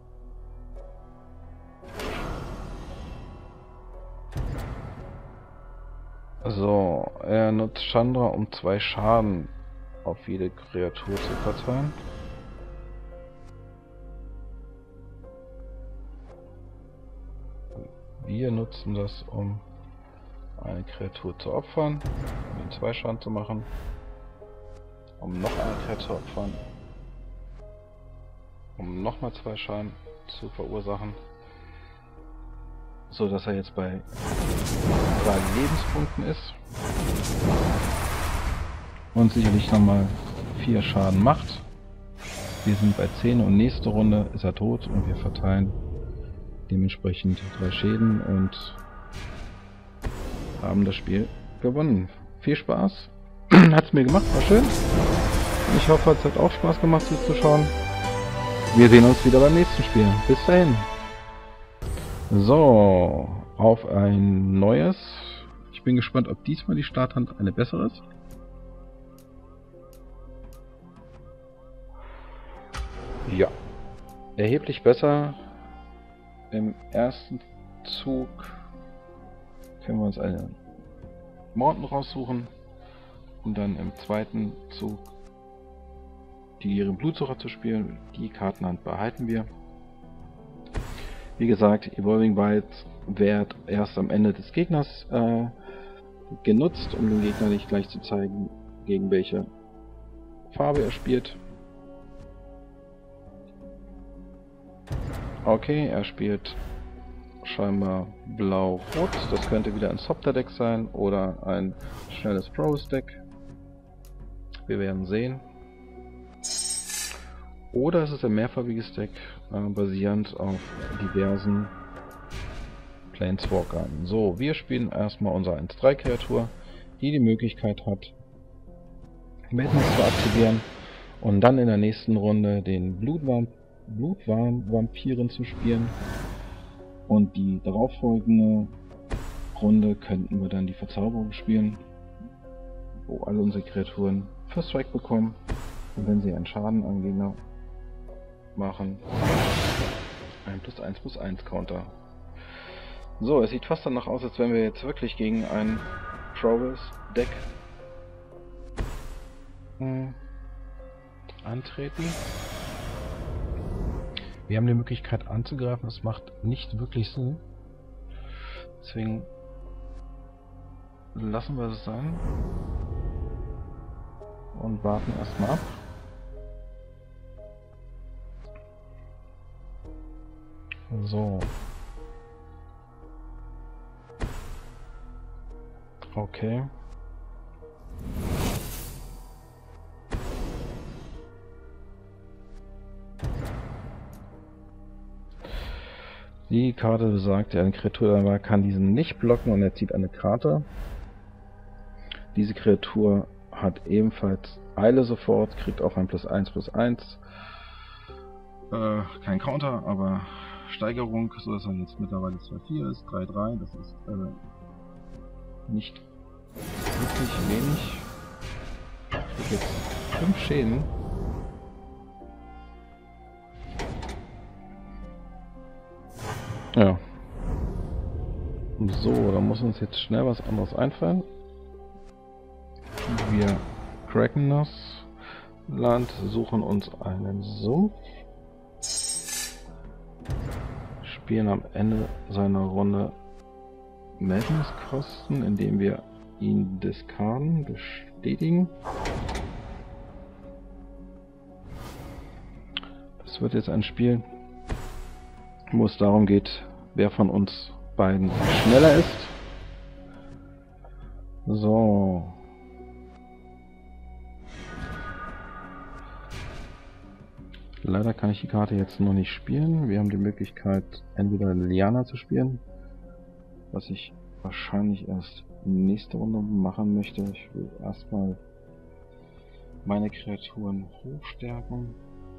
So, er nutzt Chandra, um zwei Schaden auf jede Kreatur zu verteilen. Wir nutzen das, um eine Kreatur zu opfern, um ihn zwei Schaden zu machen. Um noch eine Kreatur zu opfern, um nochmal zwei Schaden zu verursachen, so dass er jetzt bei drei Lebenspunkten ist und sicherlich nochmal vier Schaden macht. Wir sind bei zehn und nächste Runde ist er tot und wir verteilen dementsprechend drei Schäden und haben das Spiel gewonnen. Viel Spaß! Hat's mir gemacht, war schön. Ich hoffe, es hat auch Spaß gemacht zuzuschauen. Wir sehen uns wieder beim nächsten Spiel. Bis dahin. So, auf ein neues. Ich bin gespannt, ob diesmal die Starthand eine bessere ist. Ja. Erheblich besser. Im ersten Zug können wir uns eine Morten raussuchen und dann im zweiten Zug die ihren Blutsucher zu spielen. Die Kartenhand behalten wir. Wie gesagt, Evolving Bites wird erst am Ende des Gegners äh, genutzt, um dem Gegner nicht gleich zu zeigen, gegen welche Farbe er spielt. Okay, er spielt scheinbar blau-rot. Das könnte wieder ein Softer-Deck sein oder ein schnelles Pros-Deck. Wir werden sehen. Oder es ist ein mehrfarbiges Deck, äh, basierend auf diversen Planeswalkern. So, wir spielen erstmal unsere eins drei Kreatur, die die Möglichkeit hat, Madness zu aktivieren und dann in der nächsten Runde den Blutwamp Blutwampiren zu spielen. Und die darauffolgende Runde könnten wir dann die Verzauberung spielen, wo alle unsere Kreaturen First Strike bekommen. Und wenn sie einen Schaden an Gegner machen, ein plus eins plus eins Counter. So, es sieht fast danach aus, als wenn wir jetzt wirklich gegen ein Prowess Deck äh, antreten. Wir haben die Möglichkeit anzugreifen, das macht nicht wirklich Sinn. Deswegen lassen wir es sein und warten erstmal ab. So. Okay. Die Karte besagt, eine Kreatur dabei kann diesen nicht blocken und er zieht eine Karte. Diese Kreatur hat ebenfalls Eile sofort, kriegt auch ein plus eins plus eins. Äh, kein Counter, aber Steigerung, so dass er jetzt mittlerweile zwei vier ist, drei drei, das ist äh, nicht wirklich wenig. Ich krieg jetzt fünf Schäden. Ja. So, da muss uns jetzt schnell was anderes einfallen. Wir cracken das Land, suchen uns einen Sumpf. Spielen am Ende seiner Runde Madness-Kosten, indem wir ihn discarden, bestätigen. Das wird jetzt ein Spiel, wo es darum geht, wer von uns beiden schneller ist. So. Leider kann ich die Karte jetzt noch nicht spielen. Wir haben die Möglichkeit, entweder Liana zu spielen, was ich wahrscheinlich erst nächste Runde machen möchte. Ich will erstmal meine Kreaturen hochstärken.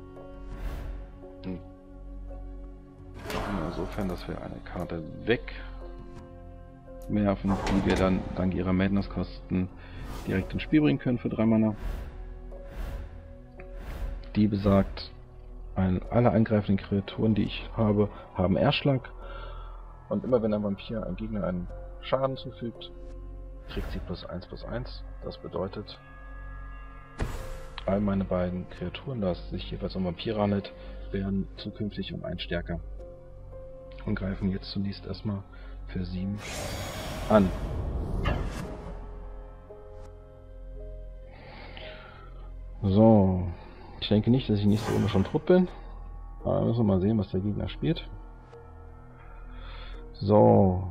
Hm. Insofern, dass wir eine Karte wegwerfen, die wir dann dank ihrer Madness-Kosten direkt ins Spiel bringen können für drei Mana. Die besagt, ein, alle angreifenden Kreaturen, die ich habe, haben Erschlag. Und immer wenn ein Vampir einem Gegner einen Schaden zufügt, kriegt sie plus eins plus eins. Das bedeutet, all meine beiden Kreaturen, da es sich jeweils um Vampire handelt, werden zukünftig um einen stärker. Und greifen jetzt zunächst erstmal für sieben an. So, ich denke nicht, dass ich nächste Runde schon tot bin. Aber müssen wir mal sehen, was der Gegner spielt. So.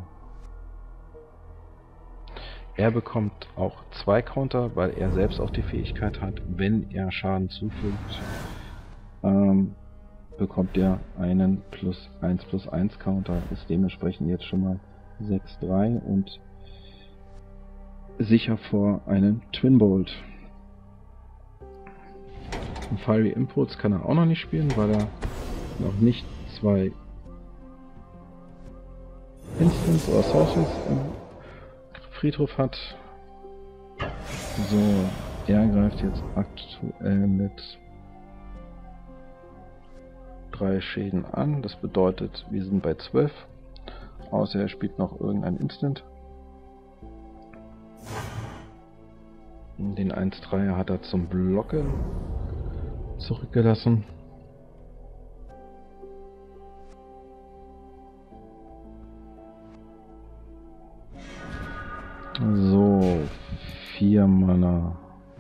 Er bekommt auch zwei Counter, weil er selbst auch die Fähigkeit hat, wenn er Schaden zufügt, ähm, bekommt er einen plus eins plus eins Counter, ist dementsprechend jetzt schon mal sechs drei und sicher vor einem Twin Bolt. Ein Fiery Impulse kann er auch noch nicht spielen, weil er noch nicht zwei Instants oder Sources im Friedhof hat. So, er greift jetzt aktuell mit drei Schäden an. Das bedeutet, wir sind bei zwölf. Außer er spielt noch irgendein Instant. Den eins Dreier hat er zum Blocken zurückgelassen. So, vier Mana.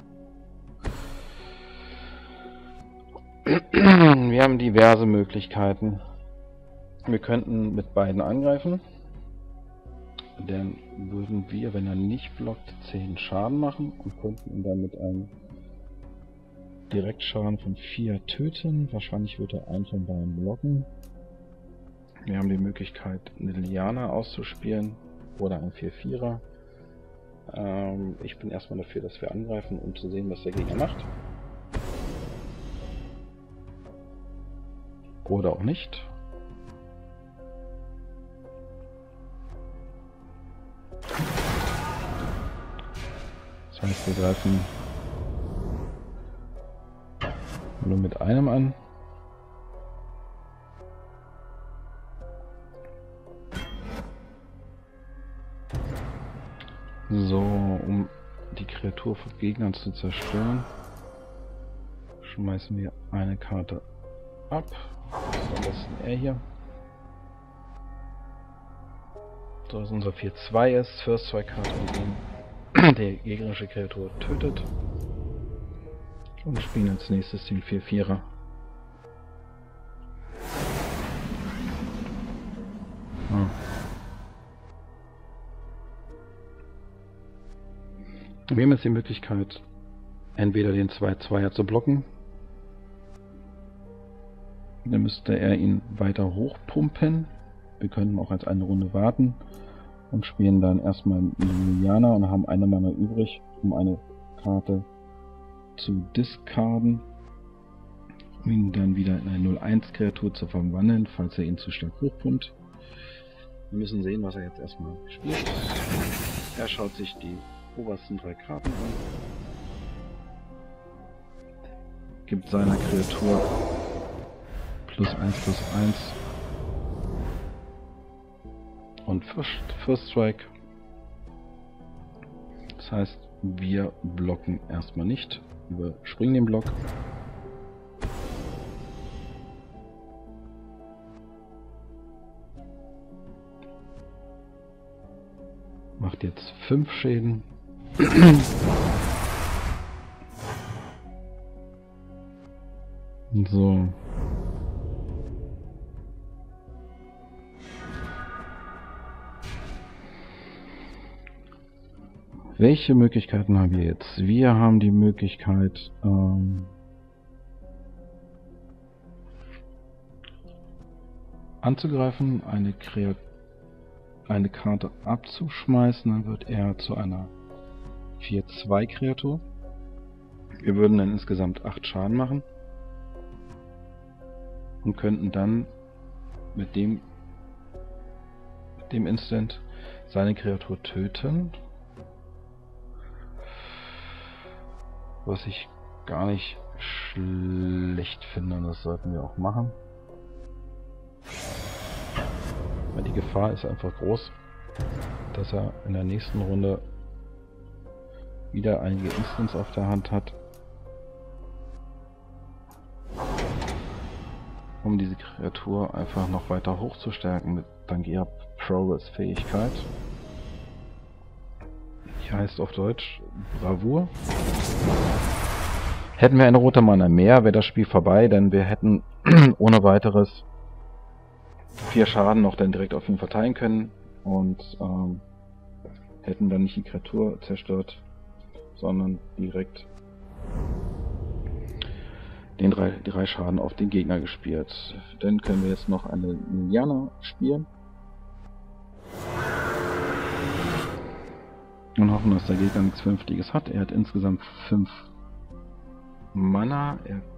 Wir haben diverse Möglichkeiten. Wir könnten mit beiden angreifen. Dann würden wir, wenn er nicht blockt, zehn Schaden machen und könnten ihn dann mit einem Direktschaden von vier töten. Wahrscheinlich würde er einen von beiden blocken. Wir haben die Möglichkeit, eine Liana auszuspielen oder ein vier Vierer. Ähm, ich bin erstmal dafür, dass wir angreifen, um zu sehen, was der Gegner macht. Oder auch nicht. Das heißt, wir greifen nur mit einem an. So, um die Kreatur von Gegnern zu zerstören, schmeißen wir eine Karte ab. Das ist am besten er hier. So, dass unser vier zwei ist. First zwei Karten, die gegnerische Kreatur tötet. Und spielen als nächstes den vier Vierer. Ah. Wir haben jetzt die Möglichkeit, entweder den zwei Zweier zu blocken. Dann müsste er ihn weiter hochpumpen. Wir könnten auch als eine Runde warten und spielen dann erstmal Liliana und haben eine Mana übrig, um eine Karte zu discarden, um ihn dann wieder in eine null eins Kreatur zu verwandeln, falls er ihn zu stark hochpumpt. Wir müssen sehen, was er jetzt erstmal spielt. Er schaut sich die obersten drei Karten an, gibt seiner Kreatur plus eins plus eins und First, First Strike. Das heißt, wir blocken erstmal nicht, überspringen den Block. Macht jetzt fünf Schäden. So. Welche Möglichkeiten haben wir jetzt? Wir haben die Möglichkeit, ähm, anzugreifen, eine, Kreat eine Karte abzuschmeißen, dann wird er zu einer vier zwei Kreatur. Wir würden dann insgesamt acht Schaden machen und könnten dann mit dem, mit dem Instant seine Kreatur töten. Was ich gar nicht schlecht finde, und das sollten wir auch machen. Weil die Gefahr ist einfach groß, dass er in der nächsten Runde wieder einige Instants auf der Hand hat, um diese Kreatur einfach noch weiter hochzustärken mit dank ihrer Progress Fähigkeit. Die heißt auf Deutsch Bravour. Hätten wir eine rote Mana mehr, wäre das Spiel vorbei, denn wir hätten ohne weiteres vier Schaden noch dann direkt auf ihn verteilen können und ähm, hätten dann nicht die Kreatur zerstört, sondern direkt den drei, drei Schaden auf den Gegner gespielt. Dann können wir jetzt noch eine Liliana spielen und hoffen, dass der Gegner nichts Vernünftiges hat. Er hat insgesamt fünf Mana er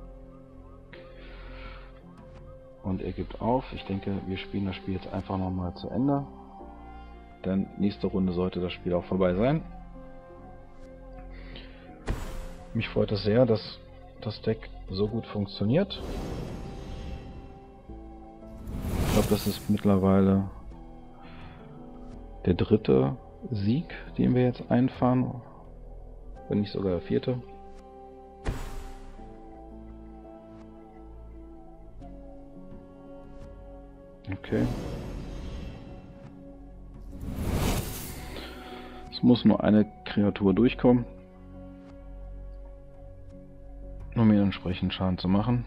und er gibt auf. Ich denke, wir spielen das Spiel jetzt einfach nochmal zu Ende, denn nächste Runde sollte das Spiel auch vorbei sein. Mich freut es sehr, dass das Deck so gut funktioniert. das ist mittlerweile der dritte Sieg, den wir jetzt einfahren, wenn nicht sogar der vierte. Okay. Es muss nur eine Kreatur durchkommen, um mir entsprechend Schaden zu machen.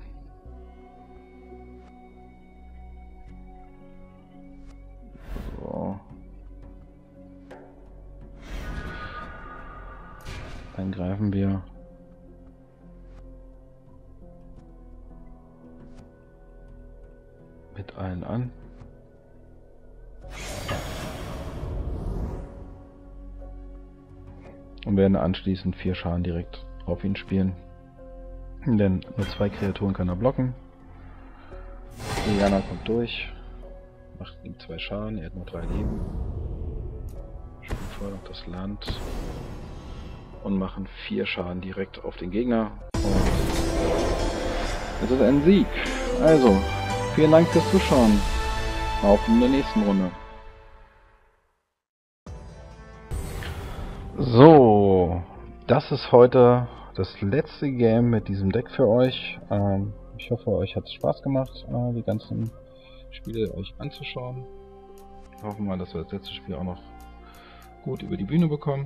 So. Dann greifen wir mit allen an. Und werden anschließend vier Schaden direkt auf ihn spielen. Denn nur zwei Kreaturen kann er blocken. Juliana kommt durch, macht ihm zwei Schaden, er hat nur drei Leben. Spielen vorher noch das Land und machen vier Schaden direkt auf den Gegner. Und es ist ein Sieg. Also, vielen Dank fürs Zuschauen. Auf in der nächsten Runde. So, das ist heute das letzte Game mit diesem Deck für euch. Ähm, ich hoffe, euch hat es Spaß gemacht, äh, die ganzen Spiele euch anzuschauen. Ich hoffe mal, dass wir das letzte Spiel auch noch gut über die Bühne bekommen.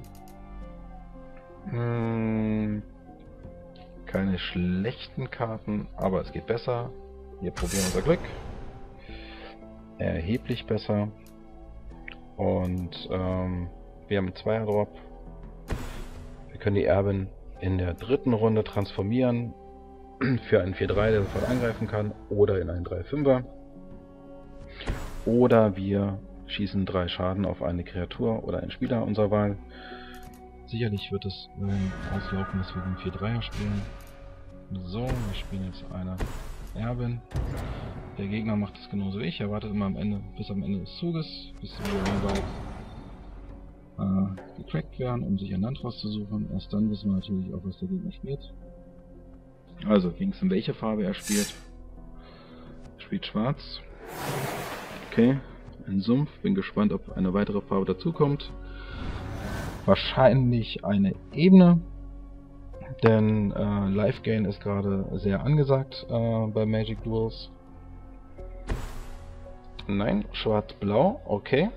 Hm, keine schlechten Karten, aber es geht besser. Wir probieren unser Glück. Erheblich besser. Und ähm, wir haben einen Zweier-Drop. Wir können die Erbin in der dritten Runde transformieren für einen vier drei, der sofort angreifen kann, oder in einen drei fünfer. Oder wir schießen drei Schaden auf eine Kreatur oder einen Spieler unserer Wahl. Sicherlich wird es äh, auslaufen, dass wir den vier dreier spielen. So, wir spielen jetzt eine Erbin. Der Gegner macht es genauso wie ich, er wartet immer am Ende, bis am Ende des Zuges, bis wir weit äh, gecrackt werden, um sich ein Land rauszusuchen. Erst dann wissen wir natürlich auch, was der Gegner spielt. Also, ging es in welche Farbe er spielt. Er spielt schwarz. Okay, ein Sumpf. Bin gespannt, ob eine weitere Farbe dazukommt. Wahrscheinlich eine Ebene. Denn äh, Life Gain ist gerade sehr angesagt äh, bei Magic Duels. Nein, schwarz-blau, okay.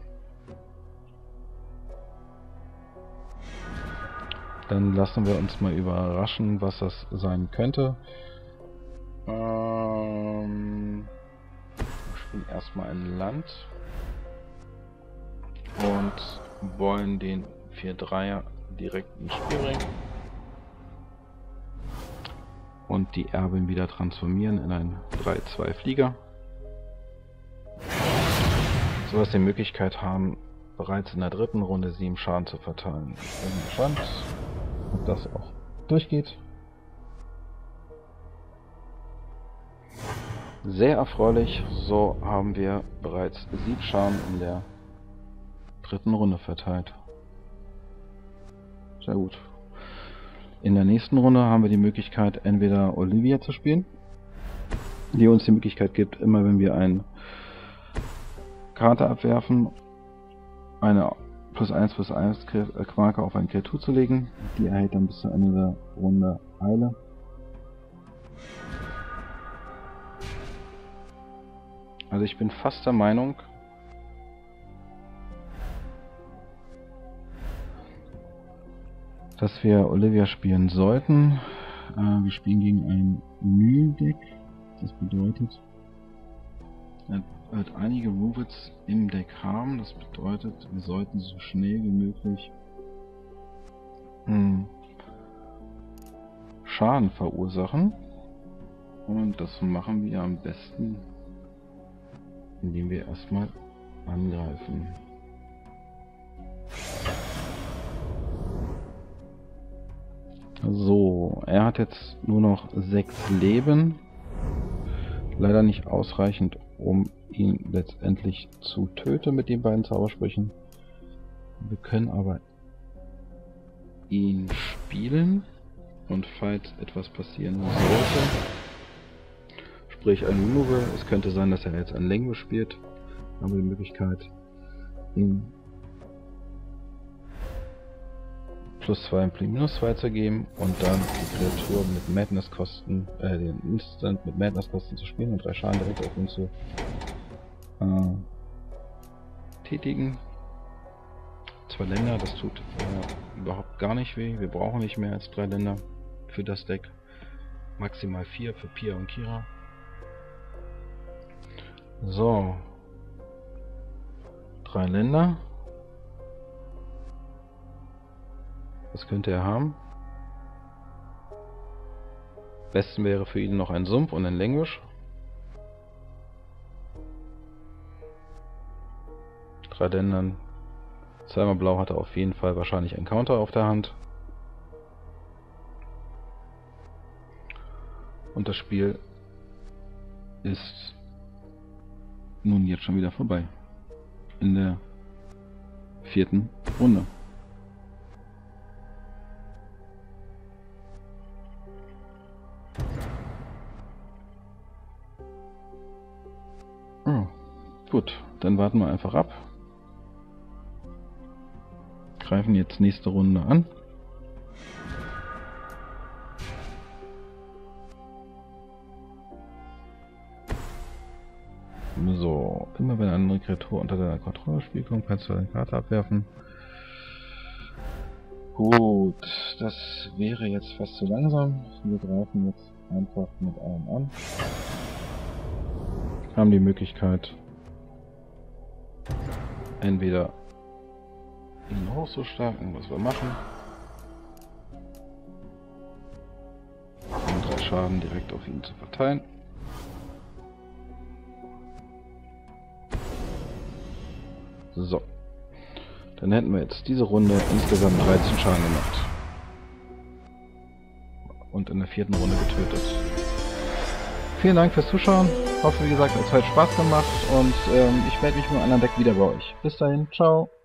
Dann lassen wir uns mal überraschen, was das sein könnte. Ähm, wir spielen erstmal ein Land und wollen den vier dreier direkt ins Spiel bringen. Und die Erbin wieder transformieren in einen drei zwei Flieger. So dass wir die Möglichkeit haben, bereits in der dritten Runde sieben Schaden zu verteilen. Ich bin gespannt, ob das auch durchgeht. Sehr erfreulich, so haben wir bereits sieben Schaden in der dritten Runde verteilt. Sehr gut. In der nächsten Runde haben wir die Möglichkeit, entweder Olivia zu spielen, die uns die Möglichkeit gibt, immer wenn wir eine Karte abwerfen, eine plus eins plus eins Marke auf eine Kreatur zu legen. Die erhält dann bis zum Ende der Runde Eile. Also ich bin fast der Meinung, dass wir Olivia spielen sollten. Äh, wir spielen gegen ein Mühldeck. Das bedeutet, er wird einige Movets im Deck haben. Das bedeutet, wir sollten so schnell wie möglich mh, Schaden verursachen. Und das machen wir am besten, indem wir erstmal angreifen. So, er hat jetzt nur noch sechs Leben. Leider nicht ausreichend, um ihn letztendlich zu töten mit den beiden Zaubersprüchen. Wir können aber ihn spielen. Und falls etwas passieren sollte, sprich ein Removal. Es könnte sein, dass er jetzt ein Language spielt. Dann haben wir die Möglichkeit, ihm plus zwei und minus zwei zu geben und dann die Kreatur mit Madness-Kosten, äh, den Instant mit Madness-Kosten zu spielen und drei Schaden direkt auf ihn zu äh, tätigen. Zwei Länder, das tut äh, überhaupt gar nicht weh. Wir brauchen nicht mehr als drei Länder für das Deck. Maximal vier für Pia und Kira. So. Drei Länder. Was könnte er haben? Besten wäre für ihn noch ein Sumpf und ein Language. Drei Ländern. Zweimal Blau hat er auf jeden Fall wahrscheinlich einen Counter auf der Hand. Und das Spiel ist nun jetzt schon wieder vorbei. In der vierten Runde. Oh, gut, dann warten wir einfach ab. Greifen jetzt nächste Runde an. So, immer wenn eine andere Kreatur unter deiner Kontrolle spielt, kannst du eine Karte abwerfen. Gut, das wäre jetzt fast zu langsam. Wir greifen jetzt einfach mit allem an. Haben die Möglichkeit, entweder ihn hochzustarken, was wir machen, und drei Schaden direkt auf ihn zu verteilen. So, dann hätten wir jetzt diese Runde insgesamt dreizehn Schaden gemacht und in der vierten Runde getötet. Vielen Dank fürs Zuschauen. Hoffe, wie gesagt, es hat Spaß gemacht und ähm, ich melde mich mit einem anderen Deck wieder bei euch. Bis dahin, ciao.